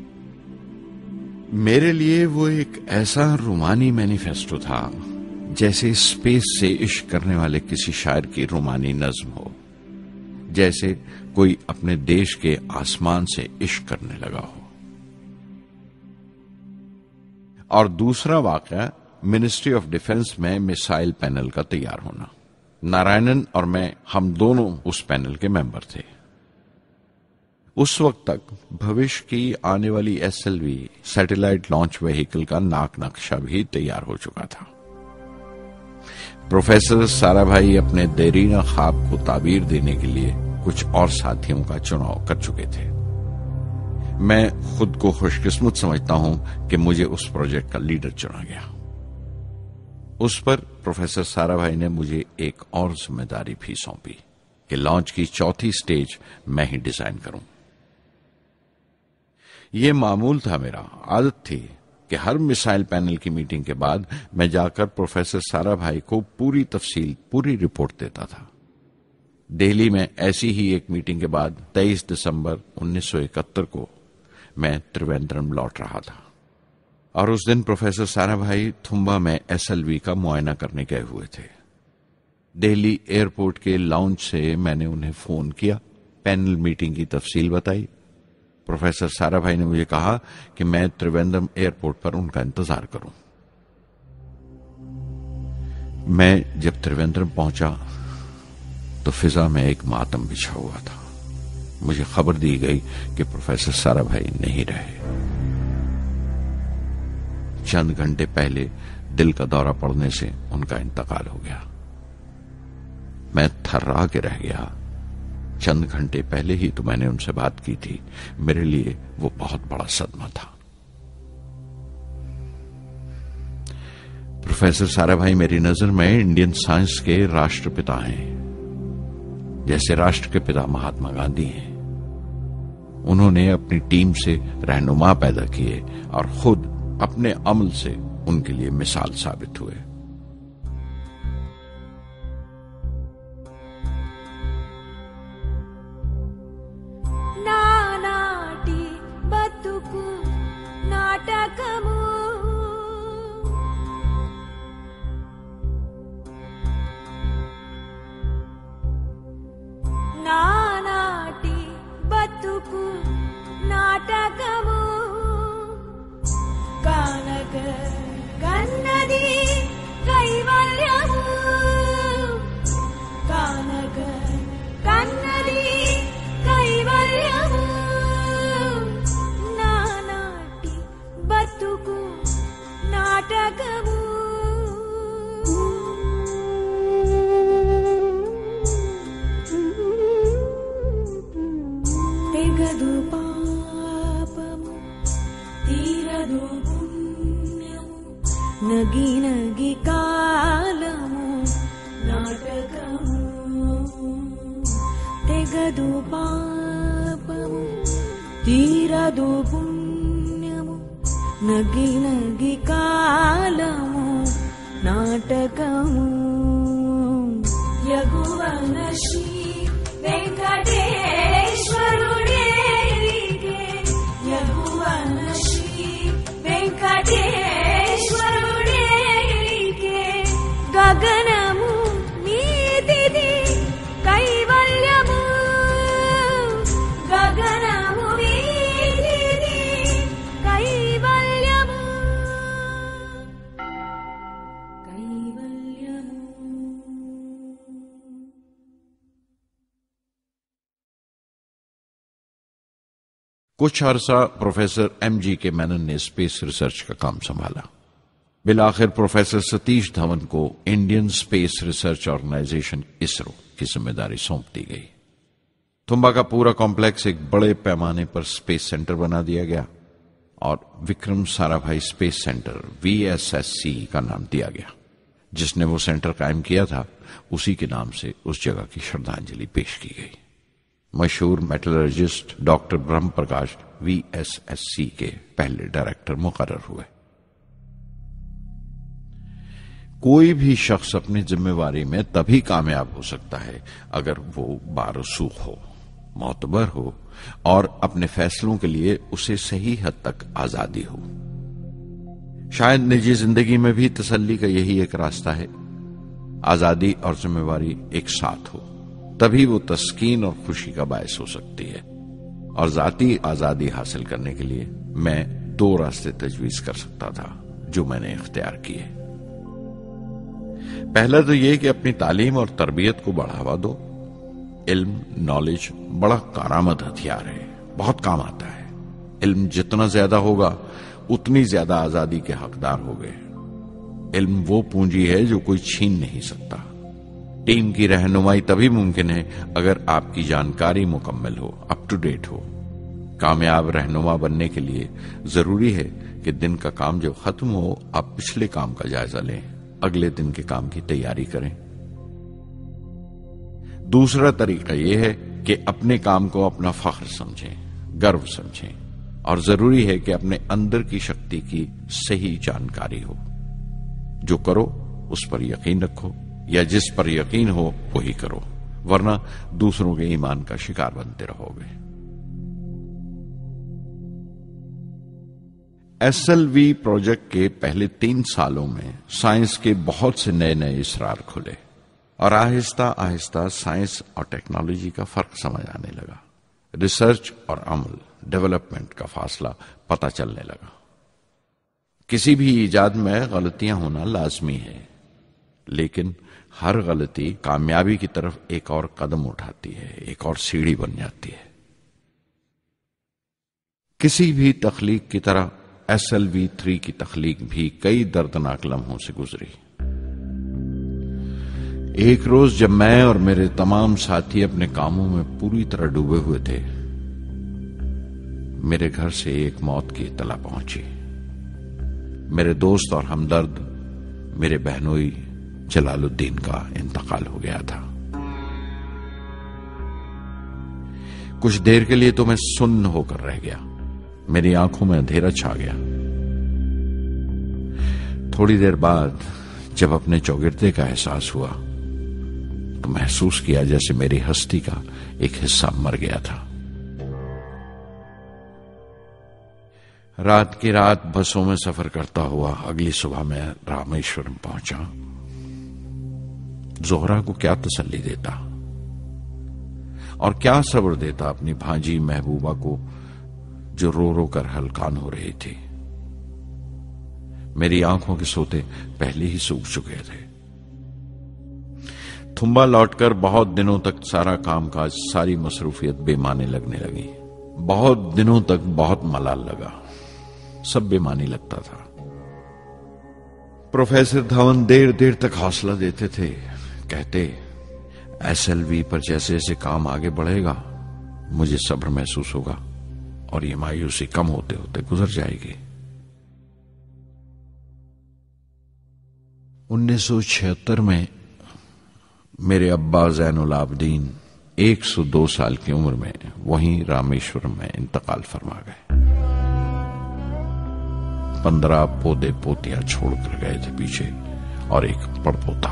मेरे लिए वो एक ऐसा रोमानी मैनिफेस्टो था जैसे स्पेस से इश्क करने वाले किसी शायर की रोमानी नज्म हो, जैसे कोई अपने देश के आसमान से इश्क करने लगा हो। और दूसरा वाकया मिनिस्ट्री ऑफ डिफेंस में मिसाइल पैनल का तैयार होना। नारायणन और मैं, हम दोनों उस पैनल के मेंबर थे। उस वक्त तक भविष्य की आने वाली एसएलवी सैटेलाइट लॉन्च व्हीकल का नाक नक्शा भी तैयार हो चुका था। प्रोफेसर साराभाई अपने देरीना ख्वाब को ताबीर देने के लिए कुछ और साथियों का चुनाव कर चुके थे। मैं खुद को खुशकिस्मत समझता हूं कि मुझे उस प्रोजेक्ट का लीडर चुना गया। उस पर प्रोफेसर साराभाई ने मुझे एक और जिम्मेदारी भी सौंपी कि लॉन्च की चौथी स्टेज मैं ही डिजाइन करूं। यह मामूल था, मेरा आदत थी कि हर मिसाइल पैनल की मीटिंग के बाद मैं जाकर प्रोफेसर साराभाई को पूरी तफसील, पूरी रिपोर्ट देता था। दिल्ली में ऐसी ही एक मीटिंग के बाद तेईस दिसंबर उन्नीस सौ इकहत्तर को मैं त्रिवेंद्रम लौट रहा था और उस दिन प्रोफेसर साराभाई थुम्बा में एसएलवी का मुआयना करने गए हुए थे। दिल्ली एयरपोर्ट के लाउंज से मैंने उन्हें फोन किया, पैनल मीटिंग की तफसील बताई। प्रोफेसर साराभाई ने मुझे कहा कि मैं त्रिवेंद्रम एयरपोर्ट पर उनका इंतजार करूं। मैं जब त्रिवेंद्रम पहुंचा तो फिजा में एक मातम बिछा हुआ था। मुझे खबर दी गई कि प्रोफेसर साराभाई नहीं रहे। चंद घंटे पहले दिल का दौरा पड़ने से उनका इंतकाल हो गया। मैं थर्रा के रह गया। चंद घंटे पहले ही तो मैंने उनसे बात की थी। मेरे लिए वो बहुत बड़ा सदमा था। प्रोफेसर साराभाई मेरी नजर में इंडियन साइंस के राष्ट्रपिता हैं, जैसे राष्ट्र के पिता महात्मा गांधी हैं। उन्होंने अपनी टीम से रहनुमा पैदा किए और खुद अपने अमल से उनके लिए मिसाल साबित हुए। నానాటి బతుకు నాటకము ఎంతదు పుణ్యము నగి నగి కాలము నాటకము యగువన శ్రీ వెంకటేశ్వరుడేలిగే యగువన శ్రీ వెంకటేశ్వరుడేలిగే గగనము నీతిది కైవల్యము గగనము నీతిది కైవల్యము కైవల్యము कुछ अरसा प्रोफेसर एमजी के मेनन ने स्पेस रिसर्च का काम संभाला। बिलाखिर प्रोफेसर सतीश धवन को Indian space research organisation ISRO की जिम्मेदारी सौंप दी गई। तुम्बा का पूरा कॉम्प्लेक्स एक बड़े पैमाने पर स्पेस सेंटर बना दिया गया और Vikram Sarabhai space centre V S S C का नाम दिया गया। जिसने वो सेंटर कायम किया था उसी के नाम से उस जगह की श्रद्धांजलि पेश की गई। मशहूर metallurgist doctor Brahm Prakash V S S C के पहले डायरेक्टर मुकर्रर हुए। कोई भी शख्स अपनी जिम्मेवारी में तभी कामयाब हो सकता है अगर वो बारसूख हो, मोतबर हो और अपने फैसलों के लिए उसे सही हद तक आजादी हो। शायद निजी जिंदगी में भी तसल्ली का यही एक रास्ता है, आजादी और जिम्मेवारी एक साथ हो, तभी वो तस्कीन और खुशी का बायस हो सकती है। और जाती आजादी हासिल करने के लिए मैं दो रास्ते तजवीज कर सकता था जो मैंने इख्तियार किए। पहला तो यह कि अपनी तालीम और तरबियत को बढ़ावा दो। इल्म, नॉलेज बड़ा कारामद हथियार है, बहुत काम आता है। इल्म जितना ज्यादा होगा उतनी ज्यादा आजादी के हकदार हो गए। इल्म वो पूंजी है जो कोई छीन नहीं सकता। टीम की रहनुमाई तभी मुमकिन है अगर आपकी जानकारी मुकम्मल हो, अप टू डेट हो। कामयाब रहनुमा बनने के लिए जरूरी है कि दिन का काम जब खत्म हो आप पिछले काम का जायजा लें, अगले दिन के काम की तैयारी करें। दूसरा तरीका यह है कि अपने काम को अपना फख्र समझें, गर्व समझें और जरूरी है कि अपने अंदर की शक्ति की सही जानकारी हो। जो करो उस पर यकीन रखो या जिस पर यकीन हो वही करो, वरना दूसरों के ईमान का शिकार बनते रहोगे। एसएलवी प्रोजेक्ट के पहले तीन सालों में साइंस के बहुत से नए नए इसरार खुले और आहिस्ता आहिस्ता साइंस और टेक्नोलॉजी का फर्क समझ आने लगा। रिसर्च और अमल, डेवलपमेंट का फासला पता चलने लगा। किसी भी इजाद में गलतियां होना लाजमी है, लेकिन हर गलती कामयाबी की तरफ एक और कदम उठाती है, एक और सीढ़ी बन जाती है। किसी भी तख्लीक की तरह एस एल वी थ्री की तख्लीक भी कई दर्दनाक लम्हों से गुजरी। एक रोज जब मैं और मेरे तमाम साथी अपने कामों में पूरी तरह डूबे हुए थे, मेरे घर से एक मौत की इत्तला पहुंची। मेरे दोस्त और हमदर्द मेरे बहनोई जलालुद्दीन का इंतकाल हो गया था। कुछ देर के लिए तो मैं सुन्न होकर रह गया, मेरी आंखों में अंधेरा छा गया। थोड़ी देर बाद जब अपने चौगिरदे का एहसास हुआ तो महसूस किया जैसे मेरी हस्ती का एक हिस्सा मर गया था। रात की रात बसों में सफर करता हुआ अगली सुबह मैं रामेश्वरम पहुंचा। जोहरा को क्या तसल्ली देता और क्या सब्र देता अपनी भांजी महबूबा को जो रो रो कर हलकान हो रही थी। मेरी आंखों के सोते पहले ही सूख चुके थे। थुम्बा लौटकर बहुत दिनों तक सारा कामकाज, सारी मसरूफियत बेमानी लगने लगी। बहुत दिनों तक बहुत मलाल लगा, सब बेमानी लगता था। प्रोफेसर धवन देर देर तक हौसला देते थे, कहते एसएलवी पर जैसे जैसे काम आगे बढ़ेगा मुझे सब्र महसूस होगा और ये मायूसी कम होते होते गुजर जाएगी। उन्नीस सौ छिहत्तर में मेरे अब्बा ज़ैनुल आबदीन एक सौ दो साल की उम्र में वहीं रामेश्वरम में इंतकाल फरमा गए। पंद्रह पोते पोतियां छोड़कर गए थे पीछे और एक पड़पोता।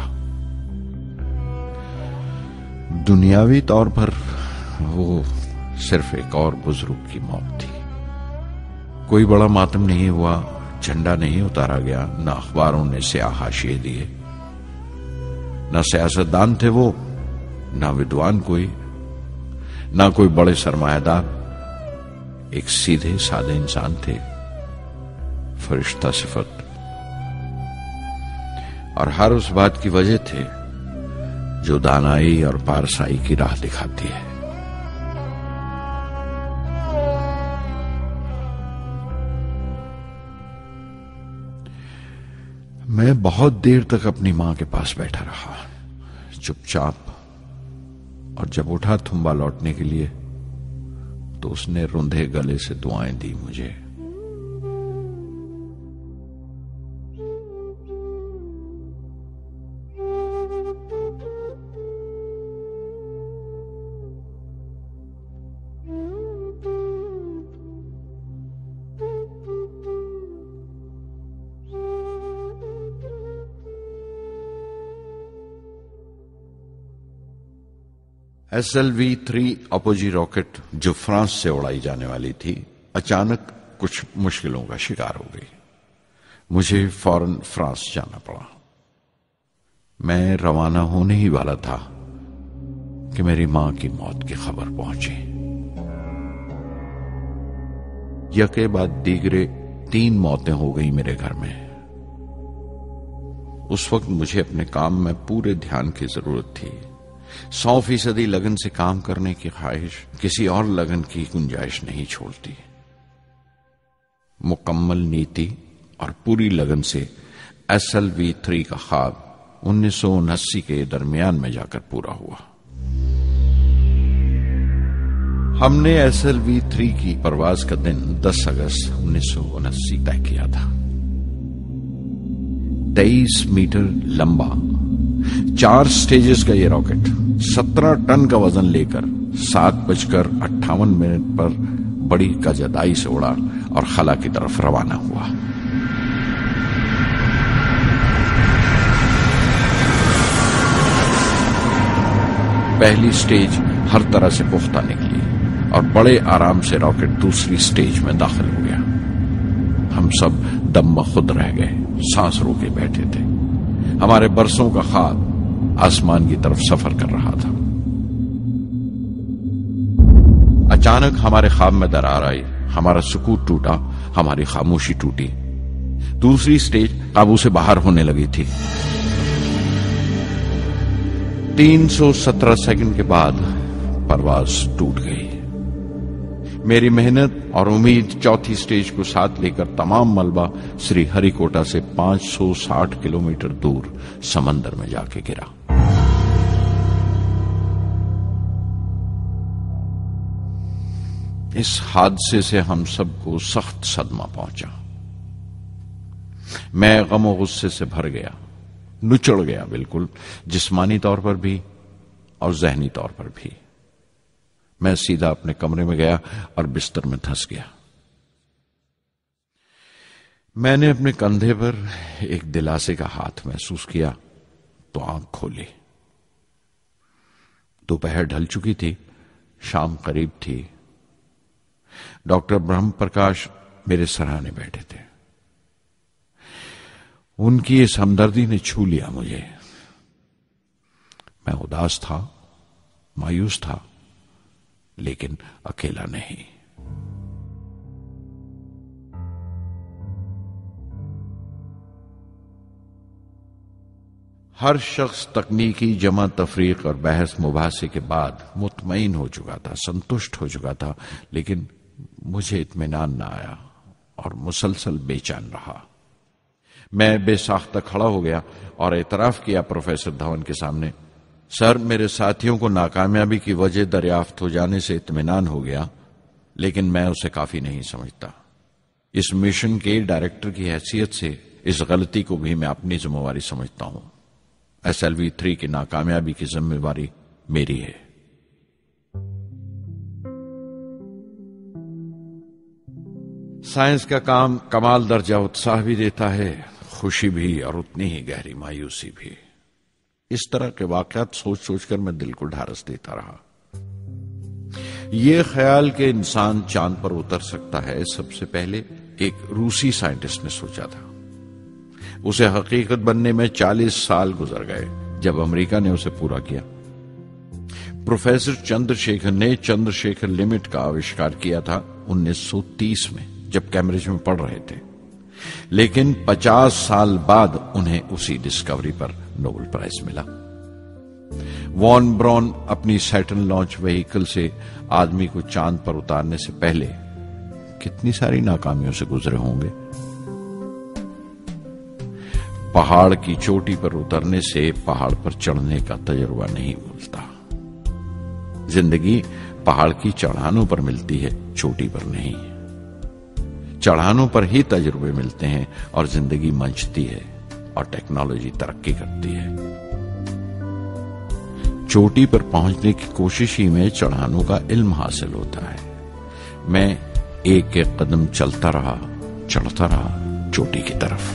दुनियावी तौर पर वो सिर्फ एक और बुजुर्ग की मौत थी। कोई बड़ा मातम नहीं हुआ, झंडा नहीं उतारा गया, न अखबारों ने स्याह हाशिए दिए, न सियासतदान थे वो, न विद्वान कोई, न कोई बड़े सरमायादार। एक सीधे सादे इंसान थे, फरिश्ता सिफत, और हर उस बात की वजह थे जो दानाई और पारसाई की राह दिखाती है। मैं बहुत देर तक अपनी मां के पास बैठा रहा, चुपचाप, और जब उठा थुम्बा लौटने के लिए तो उसने रुंधे गले से दुआएं दी मुझे। S L V three apogee rocket जो फ्रांस से उड़ाई जाने वाली थी, अचानक कुछ मुश्किलों का शिकार हो गई। मुझे फौरन फ्रांस जाना पड़ा। मैं रवाना होने ही वाला था कि मेरी मां की मौत की खबर पहुंची। यके बाद दीगरे तीन मौतें हो गई मेरे घर में। उस वक्त मुझे अपने काम में पूरे ध्यान की जरूरत थी। सौ फीसदी लगन से काम करने की ख्वाहिश किसी और लगन की गुंजाइश नहीं छोड़ती। मुकम्मल नीति और पूरी लगन से एस एल वी थ्री का ख्वाब उन्नीस सौ उनासी के दरमियान में जाकर पूरा हुआ। हमने एस एल वी थ्री की परवाज का दिन दस अगस्त उन्नीस सौ उनासी तय किया था। तेईस मीटर लंबा चार स्टेजेस का ये रॉकेट सत्रह टन का वजन लेकर सात बजकर अट्ठावन मिनट पर बड़ी कजदाई से उड़ा और खला की तरफ रवाना हुआ। पहली स्टेज हर तरह से पुख्ता निकली और बड़े आराम से रॉकेट दूसरी स्टेज में दाखिल हो गया। हम सब दम खुद रह गए, सांस रोके बैठे थे। हमारे बरसों का ख्वाब आसमान की तरफ सफर कर रहा था। अचानक हमारे ख्वाब में दरार आई, हमारा सुकून टूटा, हमारी खामोशी टूटी। दूसरी स्टेज काबू से बाहर होने लगी थी। तीन सौ सत्रह सेकंड के बाद परवाज टूट गई। मेरी मेहनत और उम्मीद चौथी स्टेज को साथ लेकर तमाम मलबा श्री हरिकोटा से पांच सौ साठ किलोमीटर दूर समंदर में जाके गिरा। इस हादसे से हम सबको सख्त सदमा पहुंचा। मैं गम और गुस्से से भर गया, नुचड़ गया, बिल्कुल जिस्मानी तौर पर भी और जहनी तौर पर भी। मैं सीधा अपने कमरे में गया और बिस्तर में धंस गया। मैंने अपने कंधे पर एक दिलासे का हाथ महसूस किया तो आंख खोली। दोपहर ढल चुकी थी, शाम करीब थी। डॉक्टर ब्रह्म प्रकाश मेरे सराहने बैठे थे। उनकी इस हमदर्दी ने छू लिया मुझे। मैं उदास था, मायूस था, लेकिन अकेला नहीं। हर शख्स तकनीकी जमा तफरीक और बहस मुबासे के बाद मुतमईन हो चुका था, संतुष्ट हो चुका था, लेकिन मुझे इत्मीनान न आया और मुसलसल बेचैन रहा। मैं बेसाख्ता खड़ा हो गया और एतराफ किया प्रोफेसर धवन के सामने, सर, मेरे साथियों को नाकामयाबी की वजह दरियाफ्त हो जाने से इत्मीनान हो गया, लेकिन मैं उसे काफी नहीं समझता। इस मिशन के डायरेक्टर की हैसियत से इस गलती को भी मैं अपनी जिम्मेवारी समझता हूं। एस एल वी थ्री की नाकामयाबी की जिम्मेवारी मेरी है। साइंस का काम कमाल दर्जा उत्साह भी देता है, खुशी भी और उतनी ही गहरी मायूसी भी। इस तरह के वाकयात सोच सोचकर मैं दिल को ढारस देता रहा। यह ख्याल कि इंसान चांद पर उतर सकता है सबसे पहले एक रूसी साइंटिस्ट ने सोचा था। उसे हकीकत बनने में चालीस साल गुजर गए जब अमेरिका ने उसे पूरा किया। प्रोफेसर चंद्रशेखर ने चंद्रशेखर लिमिट का आविष्कार किया था उन्नीस सौ तीस में, जब कैम्ब्रिज में पढ़ रहे थे। लेकिन पचास साल बाद उन्हें उसी डिस्कवरी पर नोबेल प्राइज मिला। वॉन ब्रॉन अपनी सैटर्न लॉन्च व्हीकल से आदमी को चांद पर उतारने से पहले कितनी सारी नाकामियों से गुजरे होंगे। पहाड़ की चोटी पर उतरने से पहाड़ पर चढ़ने का तजुर्बा नहीं मिलता। जिंदगी पहाड़ की चढ़ानों पर मिलती है, चोटी पर नहीं। चढ़ानों पर ही तजुर्बे मिलते हैं और जिंदगी मंचती है और टेक्नोलॉजी तरक्की करती है। चोटी पर पहुंचने की कोशिश ही में चढ़ानों का इल्म हासिल होता है। मैं एक एक कदम चलता रहा, चढ़ता रहा चोटी की तरफ।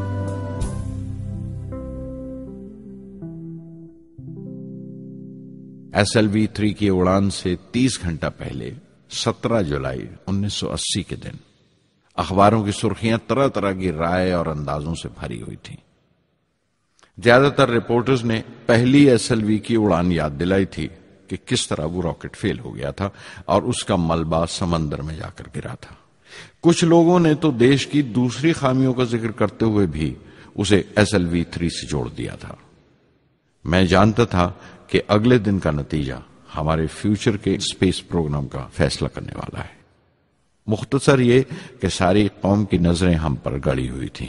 एस एल वी थ्री की उड़ान से तीस घंटा पहले सत्रह जुलाई उन्नीस सौ अस्सी के दिन अखबारों की सुर्खियां तरह तरह की राय और अंदाजों से भरी हुई थीं। ज्यादातर रिपोर्टर्स ने पहली एस एल वी की उड़ान याद दिलाई थी कि किस तरह वो रॉकेट फेल हो गया था और उसका मलबा समंदर में जाकर गिरा था। कुछ लोगों ने तो देश की दूसरी खामियों का जिक्र करते हुए भी उसे एस एल वी थ्री से जोड़ दिया था। मैं जानता था कि अगले दिन का नतीजा हमारे फ्यूचर के स्पेस प्रोग्राम का फैसला करने वाला है। मुख्तसर ये कि सारी कौम की नजरें हम पर गड़ी हुई थीं।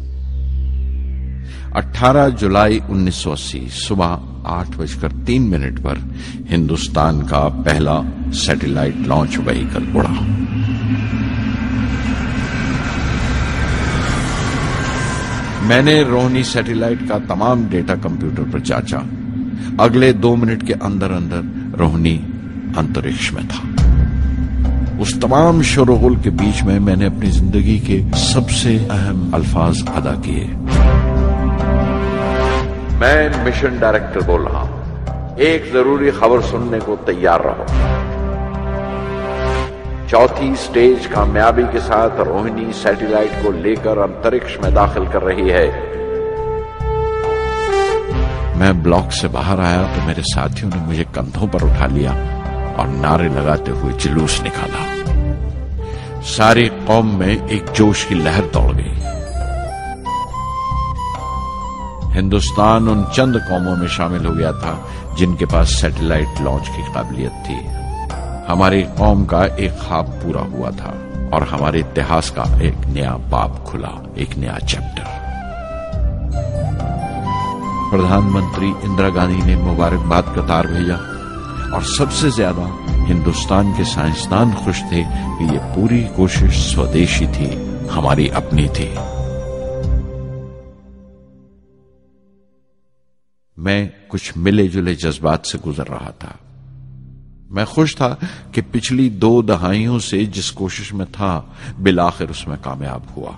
अठारह जुलाई उन्नीस सौ अस्सी सुबह आठ बजकर तीन मिनट पर हिंदुस्तान का पहला सैटेलाइट लॉन्च व्हीकल उड़ा। मैंने रोहिणी सैटेलाइट का तमाम डेटा कंप्यूटर पर जांचा। अगले दो मिनट के अंदर अंदर रोहिणी अंतरिक्ष में था। उस तमाम शोरगुल के बीच में मैंने अपनी जिंदगी के सबसे अहम अल्फाज अदा किए। मैं मिशन डायरेक्टर बोल रहा हूं, एक जरूरी खबर सुनने को तैयार रहो। चौथी स्टेज कामयाबी के साथ रोहिणी सैटेलाइट को लेकर अंतरिक्ष में दाखिल कर रही है। मैं ब्लॉक से बाहर आया तो मेरे साथियों ने मुझे कंधों पर उठा लिया और नारे लगाते हुए जुलूस निकाला। सारी कौम में एक जोश की लहर दौड़ गई। हिंदुस्तान उन चंद कौमों में शामिल हो गया था जिनके पास सैटेलाइट लॉन्च की काबिलियत थी। हमारी कौम का एक ख्वाब पूरा हुआ था और हमारे इतिहास का एक नया बाब खुला, एक नया चैप्टर। प्रधानमंत्री इंदिरा गांधी ने मुबारकबाद का तार भेजा और सबसे ज्यादा हिंदुस्तान के साइंसदान खुश थे कि ये पूरी कोशिश स्वदेशी थी, हमारी अपनी थी। मैं कुछ मिले जुले जज्बात से गुजर रहा था। मैं खुश था कि पिछली दो दहाइयों से जिस कोशिश में था बिलाखिर उसमें कामयाब हुआ।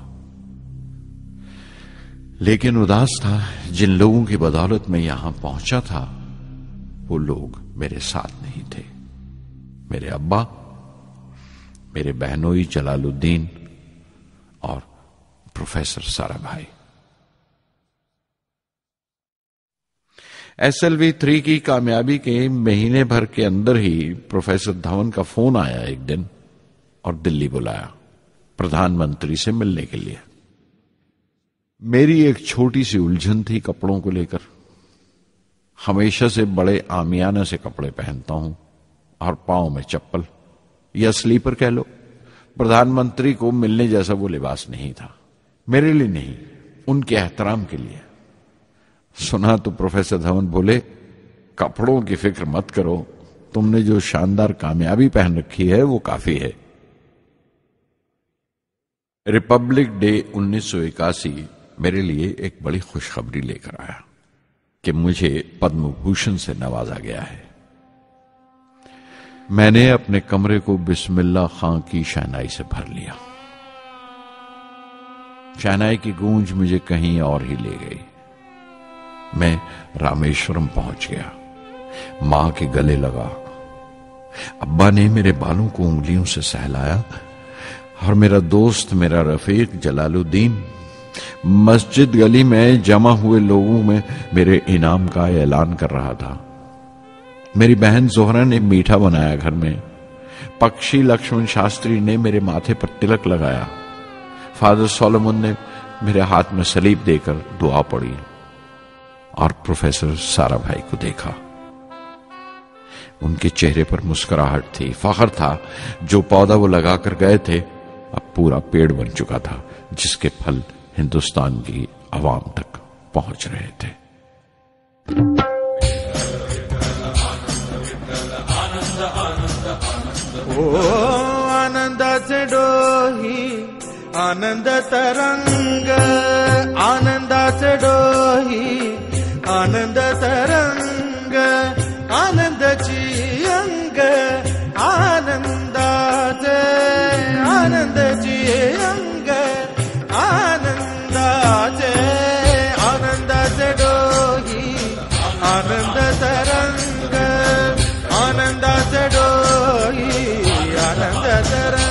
लेकिन उदास था जिन लोगों की बदौलत में यहां पहुंचा था वो लोग मेरे साथ नहीं थे। मेरे अब्बा, मेरे बहनोई जलालुद्दीन और professor Sarabhai. S L V three की कामयाबी के महीने भर के अंदर ही प्रोफेसर धवन का फोन आया एक दिन और दिल्ली बुलाया प्रधानमंत्री से मिलने के लिए। मेरी एक छोटी सी उलझन थी कपड़ों को लेकर। हमेशा से बड़े आमियाना से कपड़े पहनता हूं और पांव में चप्पल या स्लीपर कह लो। प्रधानमंत्री को मिलने जैसा वो लिबास नहीं था, मेरे लिए नहीं, उनके एहतराम के लिए। सुना तो प्रोफेसर धवन बोले, कपड़ों की फिक्र मत करो, तुमने जो शानदार कामयाबी पहन रखी है वो काफी है। रिपब्लिक डे उन्नीस सौ इक्यासी मेरे लिए एक बड़ी खुशखबरी लेकर आया कि मुझे पद्म भूषण से नवाजा गया है। मैंने अपने कमरे को बिस्मिल्लाह खां की शहनाई से भर लिया। शहनाई की गूंज मुझे कहीं और ही ले गई। मैं रामेश्वरम पहुंच गया, मां के गले लगा। अब्बा ने मेरे बालों को उंगलियों से सहलाया और मेरा दोस्त, मेरा रफीक जलालुद्दीन मस्जिद गली में जमा हुए लोगों में मेरे इनाम का ऐलान कर रहा था। मेरी बहन जोहरा ने मीठा बनाया घर में। पक्षी लक्ष्मण शास्त्री ने मेरे माथे पर तिलक लगाया। फादर सोलोमन ने मेरे हाथ में सलीब देकर दुआ पढ़ी और प्रोफेसर सारा भाई को देखा। उनके चेहरे पर मुस्कुराहट थी, फख्र था। जो पौधा वो लगाकर गए थे अब पूरा पेड़ बन चुका था, जिसके फल हिंदुस्तान की आवाम तक पहुंच रहे थे। ओ आनंदाचे डोही आनंद तरंग, आनंदाचे डोही आनंद तरंग, आनंदाची अंग, आनंदाचे आनंदाची अंग, आनंदाचे आनंदाचे डोही आनंद तरंग, आनंदाचे डोही आनंद तरंग।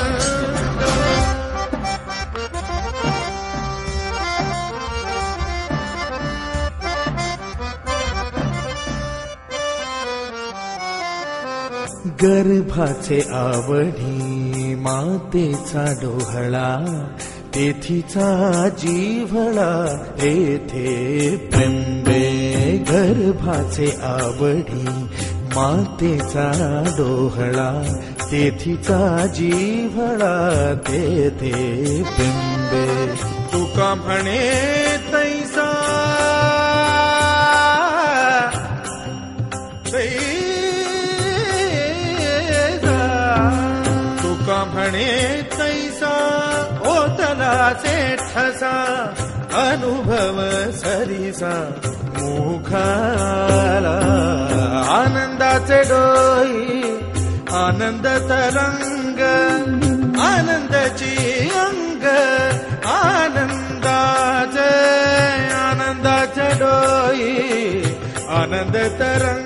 गर्भाचे आवडी मातेचा डोहळा, तेथीचा जीवळा येथे प्रेंबे। गर्भाचे आवडी मातेचा डोहळा, तेथीचा जीवळा तेथे प्रेंबे। तुका म्हणे तैसा तुका म्हणे तैसा ओतलाचे ठसा, अनुभव सरीसा मुखाला। आनंदाचे डोही आनंद तरंग, आनंदाची अंग, आनंदाचे आनंदाचे डोही आनंद तरंग।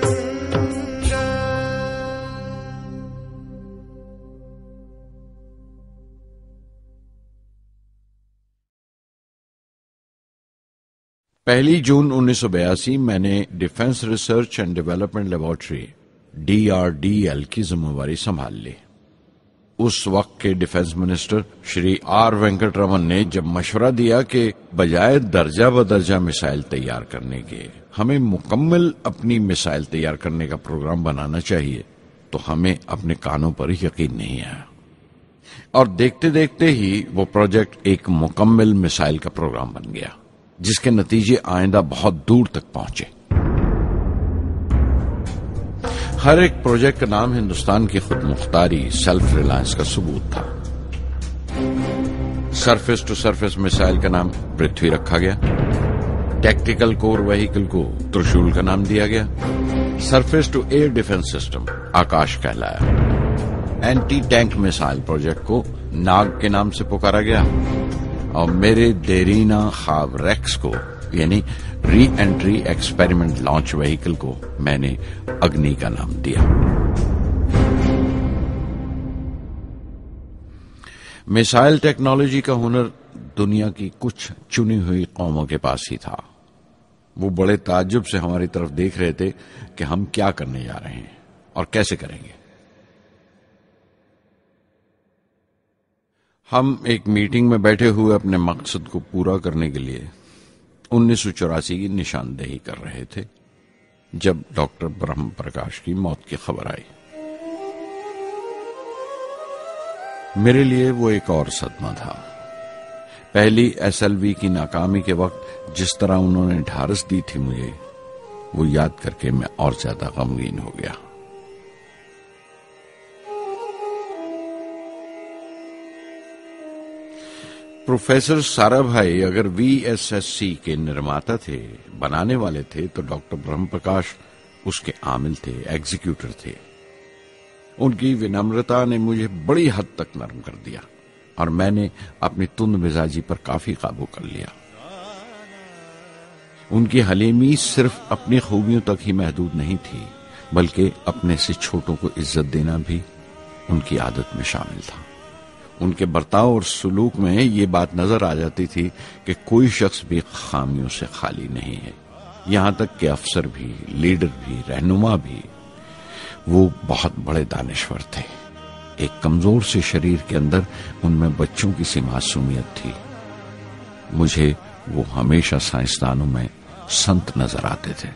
पहली जून उन्नीस सौ बयासी मैंने defence research and development laboratory D R D L की जिम्मेवारी संभाल ली। उस वक्त के defence minister Shri R Venkataraman ने जब मशवरा दिया कि बजाय दर्जा बदर्जा मिसाइल तैयार करने के हमें मुकम्मल अपनी मिसाइल तैयार करने का प्रोग्राम बनाना चाहिए, तो हमें अपने कानों पर यकीन नहीं आया और देखते देखते ही वो प्रोजेक्ट एक मुकम्मल मिसाइल का प्रोग्राम बन गया, जिसके नतीजे आइंदा बहुत दूर तक पहुंचे। हर एक प्रोजेक्ट का नाम हिंदुस्तान की खुद मुख्तारी, सेल्फ रिलायंस का सबूत था। सरफेस टू सरफेस मिसाइल का नाम पृथ्वी रखा गया, टैक्टिकल कोर व्हीकल को त्रिशूल का नाम दिया गया, surface to air defence system Akash कहलाया, एंटी टैंक मिसाइल प्रोजेक्ट को नाग के नाम से पुकारा गया और मेरे देरीना ख्वाब रेक्स को यानी re entry experiment launch vehicle को मैंने अग्नि का नाम दिया। मिसाइल टेक्नोलॉजी का हुनर दुनिया की कुछ चुनी हुई कौमों के पास ही था। वो बड़े ताज्जुब से हमारी तरफ देख रहे थे कि हम क्या करने जा रहे हैं और कैसे करेंगे। हम एक मीटिंग में बैठे हुए अपने मकसद को पूरा करने के लिए उन्नीस सौ चौरासी की निशानदेही कर रहे थे जब डॉक्टर ब्रह्म प्रकाश की मौत की खबर आई। मेरे लिए वो एक और सदमा था। पहली एसएलवी की नाकामी के वक्त जिस तरह उन्होंने ढारस दी थी मुझे, वो याद करके मैं और ज्यादा गमगीन हो गया। प्रोफेसर साराभाई अगर वीएसएससी के निर्माता थे, बनाने वाले थे, तो डॉक्टर ब्रह्म प्रकाश उसके आमिल थे, एग्जीक्यूटर थे। उनकी विनम्रता ने मुझे बड़ी हद तक नरम कर दिया। और मैंने अपनी तुंद मिजाजी पर काफी काबू कर लिया। उनकी हलीमी सिर्फ अपनी खूबियों तक ही महदूद नहीं थी, बल्कि अपने से छोटों को इज्जत देना भी उनकी आदत में शामिल था। उनके बर्ताव और सुलूक में ये बात नजर आ जाती थी कि कोई शख्स भी खामियों से खाली नहीं है। यहां तक कि अफसर भी, लीडर भी, रहनुमा भी। वो बहुत बड़े दानिश्वर थे। एक कमजोर से शरीर के अंदर उनमें बच्चों की सी मासूमियत थी। मुझे वो हमेशा साइंसदानों में संत नजर आते थे।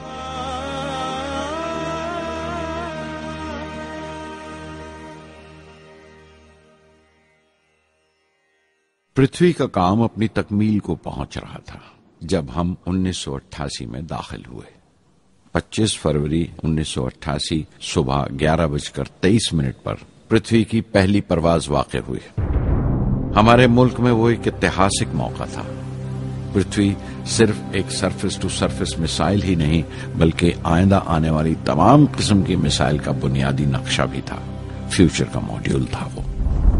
पृथ्वी का काम अपनी तकमील को पहुंच रहा था जब हम उन्नीस सौ अट्ठासी में दाखिल हुए। पच्चीस फरवरी उन्नीस सौ अट्ठासी सुबह ग्यारह बजकर तेईस मिनट पर पृथ्वी की पहली परवाज वाक़ हुई। हमारे मुल्क में वो एक ऐतिहासिक मौका था। पृथ्वी सिर्फ एक सरफेस टू सरफेस मिसाइल ही नहीं, बल्कि आइंदा आने वाली तमाम किस्म की मिसाइल का बुनियादी नक्शा भी था। फ्यूचर का मॉड्यूल था वो।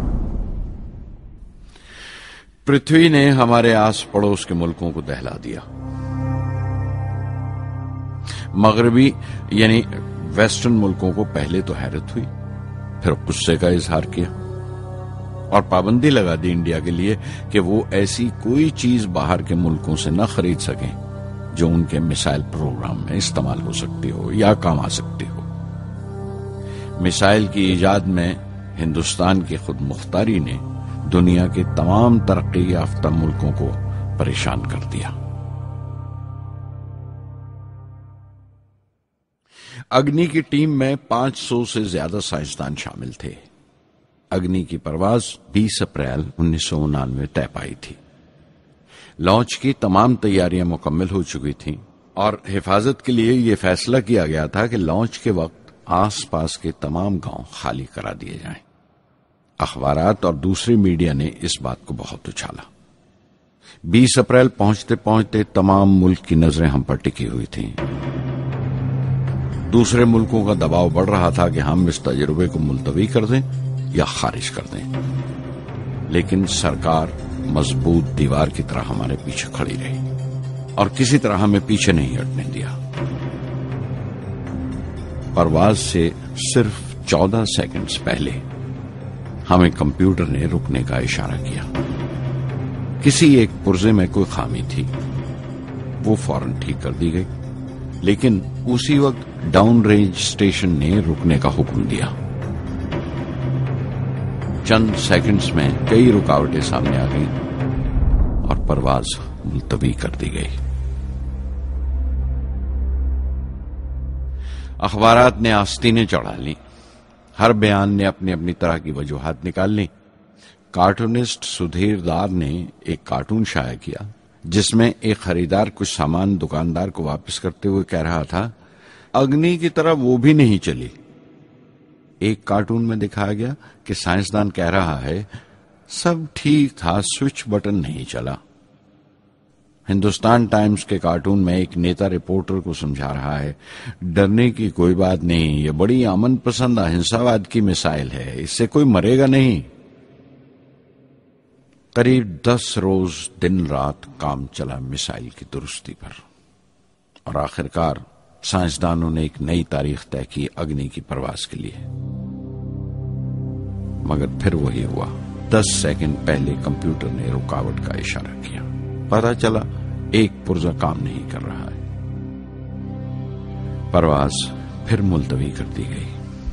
पृथ्वी ने हमारे आस पड़ोस के मुल्कों को दहला दिया। मगरबी यानी वेस्टर्न मुल्कों को पहले तो हैरत हुई, फिर गुस्से का इजहार किया और पाबंदी लगा दी इंडिया के लिए कि वो ऐसी कोई चीज बाहर के मुल्कों से न खरीद सकें जो उनके मिसाइल प्रोग्राम में इस्तेमाल हो सकती हो या काम आ सकती हो। मिसाइल की इजाद में हिंदुस्तान की खुद मुख्तारी ने दुनिया के तमाम तरक्की याफ्ता मुल्कों को परेशान कर दिया। अग्नि की टीम में पांच सौ से ज्यादा साइंसदान शामिल थे। अग्नि की परवाज बीस अप्रैल उन्नीस सौ उनानवे तय पाई थी। लॉन्च की तमाम तैयारियां मुकम्मल हो चुकी थीं और हिफाजत के लिए यह फैसला किया गया था कि लॉन्च के वक्त आसपास के तमाम गांव खाली करा दिए जाएं। अखबारात और दूसरी मीडिया ने इस बात को बहुत उछाला। बीस अप्रैल पहुंचते पहुंचते तमाम मुल्क की नजरें हम पर टिकी हुई थीं। दूसरे मुल्कों का दबाव बढ़ रहा था कि हम इस तजुर्बे को मुलतवी कर दें या खारिज कर दें, लेकिन सरकार मजबूत दीवार की तरह हमारे पीछे खड़ी रही और किसी तरह हमें पीछे नहीं हटने दिया। परवाज से सिर्फ चौदह सेकंड्स पहले हमें कंप्यूटर ने रुकने का इशारा किया। किसी एक पुर्जे में कोई खामी थी, वो फौरन ठीक कर दी गई, लेकिन उसी वक्त डाउन रेंज स्टेशन ने रुकने का हुक्म दिया। चंद सेकंड्स में कई रुकावटें सामने आ गईं और परवाज मुलतवी कर दी गई। अखबारात ने आस्तीनें चढ़ा ली। हर बयान ने अपनी अपनी तरह की वजूहात निकाल ली। कार्टूनिस्ट सुधीर दार ने एक कार्टून शाया किया जिसमें एक खरीदार कुछ सामान दुकानदार को वापस करते हुए कह रहा था, अग्नि की तरह वो भी नहीं चली। एक कार्टून में दिखाया गया कि साइंसदान कह रहा है, सब ठीक था, स्विच बटन नहीं चला। हिंदुस्तान टाइम्स के कार्टून में एक नेता रिपोर्टर को समझा रहा है, डरने की कोई बात नहीं, ये बड़ी अमन पसंद अहिंसावाद की मिसाइल है, इससे कोई मरेगा नहीं। करीब दस रोज दिन रात काम चला मिसाइल की दुरुस्ती पर और आखिरकार साइंसदानों ने एक नई तारीख तय की अग्नि की परवाज के लिए। मगर फिर वही हुआ। दस सेकंड पहले कंप्यूटर ने रुकावट का इशारा किया। पता चला एक पुर्जा काम नहीं कर रहा है। परवाज फिर मुलतवी कर दी गई।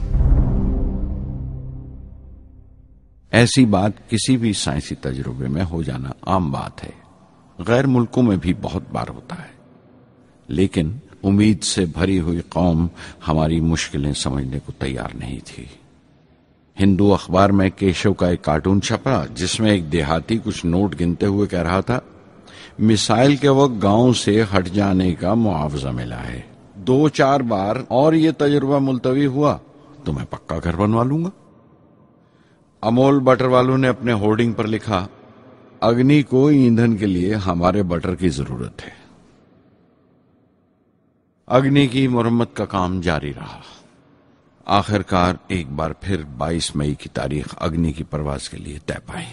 ऐसी बात किसी भी साइंसी तजुर्बे में हो जाना आम बात है, गैर मुल्कों में भी बहुत बार होता है, लेकिन उम्मीद से भरी हुई कौम हमारी मुश्किलें समझने को तैयार नहीं थी। हिंदू अखबार में केशव का एक कार्टून छपा जिसमें एक देहाती कुछ नोट गिनते हुए कह रहा था, मिसाइल के वक्त गांव से हट जाने का मुआवजा मिला है। दो चार बार और ये तजुर्बा मुलतवी हुआ तो मैं पक्का घर बनवा लूंगा। अमोल बटर वालों ने अपने होर्डिंग पर लिखा, अग्नि को ईंधन के लिए हमारे बटर की जरूरत है। अग्नि की मुरम्मत का काम जारी रहा। आखिरकार एक बार फिर बाईस मई की तारीख अग्नि की परवाज के लिए तय पाई।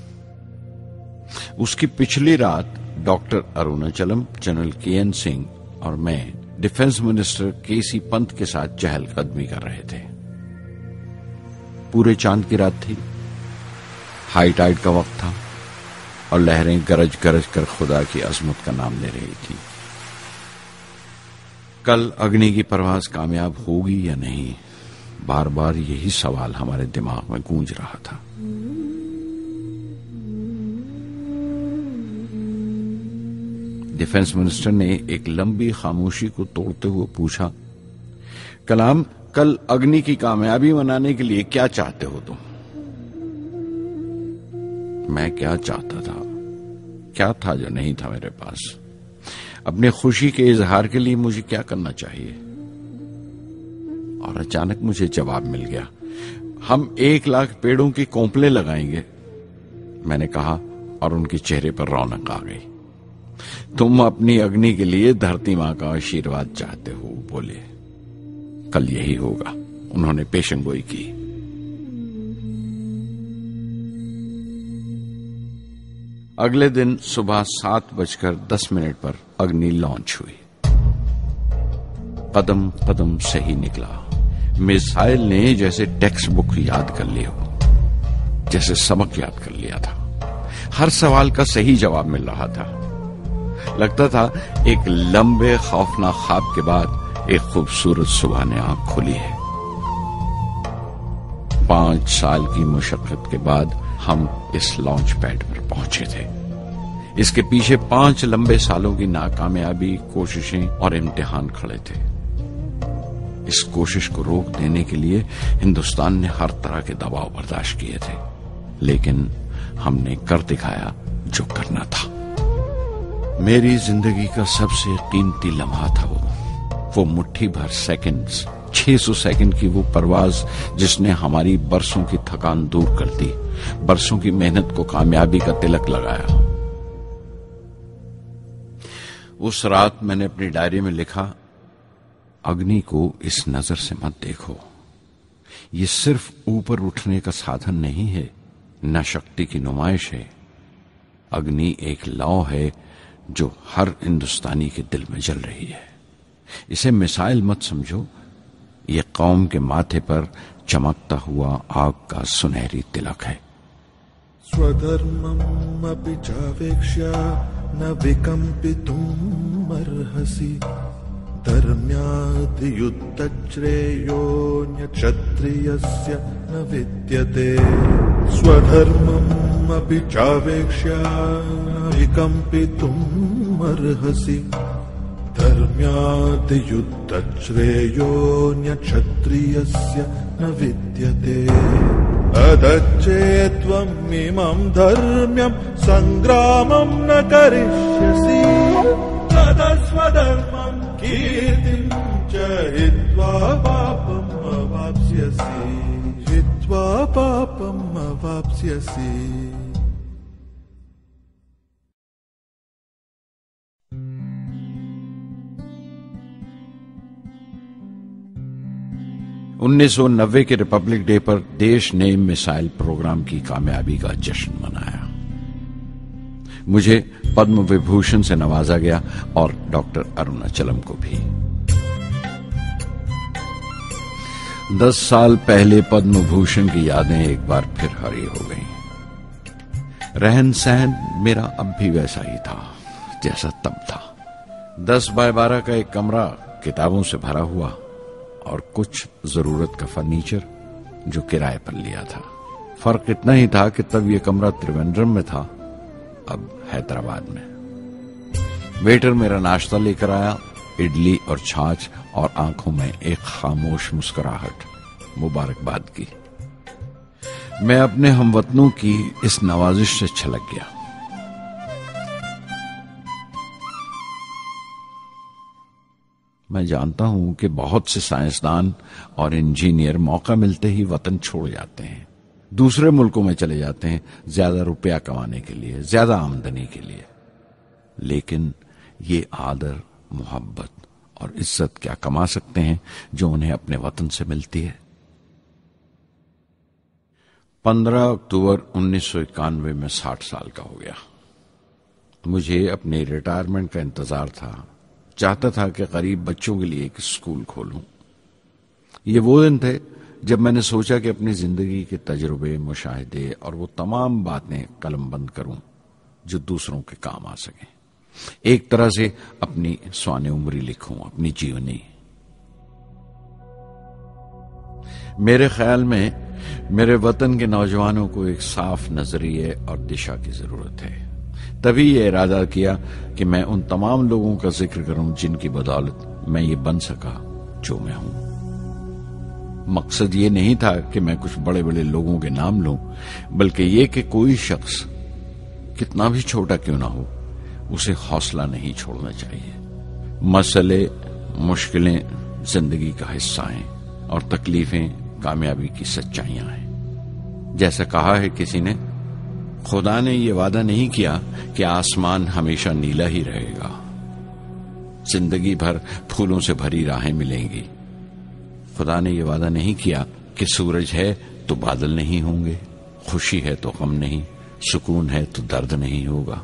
उसकी पिछली रात doctor Arunachalam, general K N Singh और मैं डिफेंस मिनिस्टर के सी पंत के साथ चहलकदमी कर रहे थे। पूरे चांद की रात थी, हाई टाइड का वक्त था और लहरें गरज गरज कर खुदा की अजमत का नाम ले रही थी। कल अग्नि की परवाज कामयाब होगी या नहीं, बार बार यही सवाल हमारे दिमाग में गूंज रहा था। डिफेंस मिनिस्टर ने एक लंबी खामोशी को तोड़ते हुए पूछा, कलाम, कल अग्नि की कामयाबी मनाने के लिए क्या चाहते हो तुम? मैं क्या चाहता था? क्या था जो नहीं था मेरे पास? अपने खुशी के इजहार के लिए मुझे क्या करना चाहिए? और अचानक मुझे जवाब मिल गया, हम एक लाख पेड़ों की कोंपले लगाएंगे। मैंने कहा और उनके चेहरे पर रौनक आ गई। तुम अपनी अग्नि के लिए धरती मां का आशीर्वाद चाहते हो, बोले। कल यही होगा, उन्होंने पेशेंगोई की। अगले दिन सुबह सात बजकर दस मिनट पर अग्नि लॉन्च हुई। कदम कदम से ही निकला। मिसाइल ने जैसे टेक्स्ट बुक याद कर लिया हो, जैसे सबक याद कर लिया था। हर सवाल का सही जवाब मिल रहा था। लगता था एक लंबे खौफनाक ख्वाब के बाद एक खूबसूरत सुबह ने आंख खोली है। पांच साल की मुशक्कत के बाद हम इस लॉन्च पैड पर पहुंचे थे। इसके पीछे पांच लंबे सालों की नाकामयाबी, कोशिशें और इम्तिहान खड़े थे। इस कोशिश को रोक देने के लिए हिंदुस्तान ने हर तरह के दबाव बर्दाश्त किए थे, लेकिन हमने कर दिखाया जो करना था। मेरी जिंदगी का सबसे कीमती लम्हा था वो वो मुट्ठी भर सेकंड्स, छह सौ सेकंड की वो परवाज जिसने हमारी बरसों की थकान दूर कर दी, बरसों की मेहनत को कामयाबी का तिलक लगाया। उस रात मैंने अपनी डायरी में लिखा, अग्नि को इस नजर से मत देखो। ये सिर्फ ऊपर उठने का साधन नहीं है, न शक्ति की नुमाइश है। अग्नि एक लौ है जो हर हिंदुस्तानी के दिल में जल रही है। इसे मिसाइल मत समझो, ये कौम के माथे पर चमकता हुआ आग का सुनहरी तिलक है। स्वधर्मम् अपि चावेक्ष्य न विकम्पितुम् अर्हसि, धर्म्याद् युद्धश्रेयोऽन्य क्षत्रियस्य न विद्यते। स्वधर्मम् अपि चावेक्ष्य न विकम्पितुम् अर्हसि, धर्म्याद् युद्धश्रेयोऽन्य क्षत्रियस्य न विद्यते। अदच्चेत्त्वम् इमम् धर्म्यम् सङ्ग्रामम् न करिष्यसि, तदस्वधर्मम् कीर्तिम् च हित्वा पापम् अवाप्स्यसि, हित्वा पापम् अवाप्स्यसि। उन्नीस सौ नब्बे के रिपब्लिक डे पर देश ने मिसाइल प्रोग्राम की कामयाबी का जश्न मनाया। मुझे पद्म विभूषण से नवाजा गया और डॉक्टर अरुणाचलम को भी। दस साल पहले पद्म भूषण की यादें एक बार फिर हरी हो गईं। रहन सहन मेरा अब भी वैसा ही था जैसा तब था। दस बाय बारह का एक कमरा किताबों से भरा हुआ और कुछ जरूरत का फर्नीचर जो किराए पर लिया था। फर्क इतना ही था कि तब यह कमरा त्रिवेंद्रम में था, अब हैदराबाद में। वेटर मेरा नाश्ता लेकर आया, इडली और छाछ, और आंखों में एक खामोश मुस्कुराहट, मुबारकबाद की। मैं अपने हमवतनों की इस नवाजिश से छलक गया। मैं जानता हूं कि बहुत से साइंसदान और इंजीनियर मौका मिलते ही वतन छोड़ जाते हैं, दूसरे मुल्कों में चले जाते हैं ज्यादा रुपया कमाने के लिए, ज्यादा आमदनी के लिए। लेकिन ये आदर, मोहब्बत और इज्जत क्या कमा सकते हैं जो उन्हें अपने वतन से मिलती है? पंद्रह अक्टूबर उन्नीस सौ इक्यानवे में साठ साल का हो गया। मुझे अपने रिटायरमेंट का इंतजार था। चाहता था कि गरीब बच्चों के लिए एक स्कूल खोलूं। ये वो दिन थे जब मैंने सोचा कि अपनी जिंदगी के तजुर्बे, मुशाहिदे और वो तमाम बातें कलमबंद करूं जो दूसरों के काम आ सकें। एक तरह से अपनी स्वाने उम्री लिखूं, अपनी जीवनी। मेरे ख्याल में मेरे वतन के नौजवानों को एक साफ नजरिए और दिशा की जरूरत है। तभी यह इरादा किया कि मैं उन तमाम लोगों का जिक्र करूं जिनकी बदौलत मैं ये बन सका जो मैं हूं। मकसद ये नहीं था कि मैं कुछ बड़े बड़े लोगों के नाम लूं, बल्कि ये कि कोई शख्स कितना भी छोटा क्यों ना हो, उसे हौसला नहीं छोड़ना चाहिए। मसले, मुश्किलें जिंदगी का हिस्सा हैं और तकलीफें कामयाबी की सच्चाइयां हैं। जैसा कहा है किसी ने, खुदा ने यह वादा नहीं किया कि आसमान हमेशा नीला ही रहेगा, जिंदगी भर फूलों से भरी राहें मिलेंगी। खुदा ने यह वादा नहीं किया कि सूरज है तो बादल नहीं होंगे, खुशी है तो गम नहीं, सुकून है तो दर्द नहीं होगा।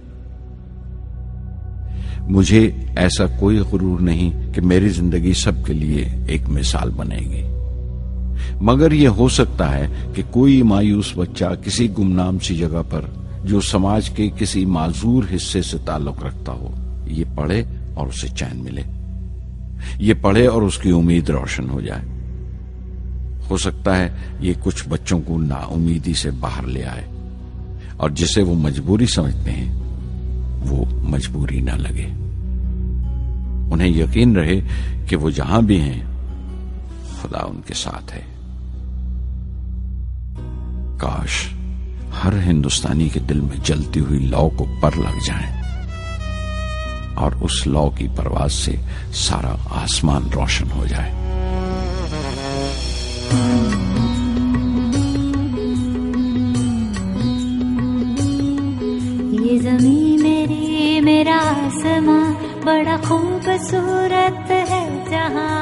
मुझे ऐसा कोई गुरूर नहीं कि मेरी जिंदगी सबके लिए एक मिसाल बनेगी, मगर यह हो सकता है कि कोई मायूस बच्चा किसी गुमनाम सी जगह पर जो समाज के किसी माजूर हिस्से से ताल्लुक रखता हो, ये पढ़े और उसे चैन मिले। ये पढ़े और उसकी उम्मीद रोशन हो जाए। हो सकता है ये कुछ बच्चों को नाउमीदी से बाहर ले आए और जिसे वो मजबूरी समझते हैं वो मजबूरी ना लगे। उन्हें यकीन रहे कि वो जहां भी हैं खुदा उनके साथ है। काश हर हिंदुस्तानी के दिल में जलती हुई लौ को पर लग जाए और उस लौ की परवाज से सारा आसमान रोशन हो जाए। ये ज़मीं मेरी, मेरा आसमां, बड़ा खूबसूरत है जहां।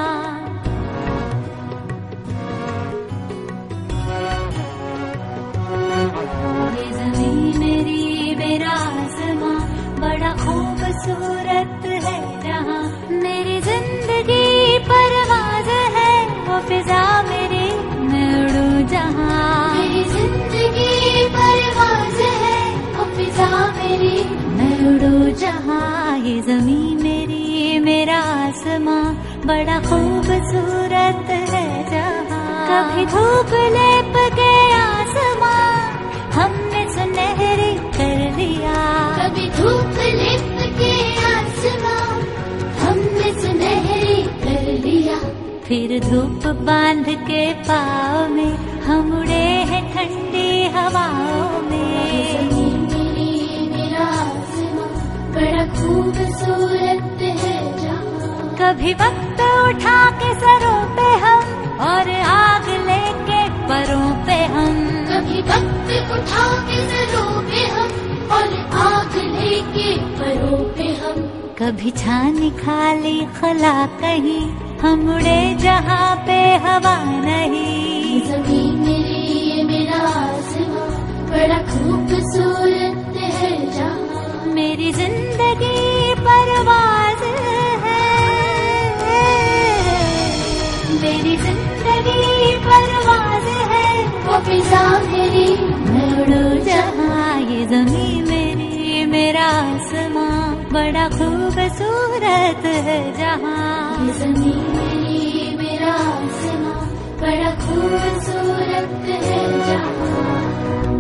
ये ज़मीं मेरी, मेरा आसमां, बड़ा खूबसूरत है जहां। मेरी जिंदगी परवाज़ है, वो फिजा मेरी, मैं उड़ूं जहां। मेरी जिंदगी परवाज़ है, वो फिजा मेरी, मैं उड़ूं जहां। ये ज़मीं मेरी, मेरा आसमां, बड़ा खूबसूरत है जहां। कभी धूप लेप के आसमां हमने सुनहरी कर लिया। कभी धूप लेप के आसमां हमने सुनहरी कर लिया। फिर धूप बांध के पाँव में हम उड़े हैं ठंडी हवाओं में। ज़मीं मेरी, मेरा आसमां, बड़ा खूबसूरत है जहां। कभी वक्त उठा के सरों पे हम और आग लेके परों पे हम। कभी वक्त उठा के सरों पे हम और आग लेके परों पे हम। कभी छानी खाली खला कहीं, हम उड़े जहाँ पे हवा नहीं। ज़मीं मेरी, मेरा आसमां, बड़ा खूबसूरत है जहां। मेरी जिंदगी परवाज़ है, मेरी जिंदगी परवाज़ है, वो फिजा मेरी, मैं उड़ूं जहां। ये ज़मीं मेरी, मेरा आसमां, बड़ा खूबसूरत है जहां। ये ज़मीं मेरी, मेरा आसमां, बड़ा खूबसूरत है जहां।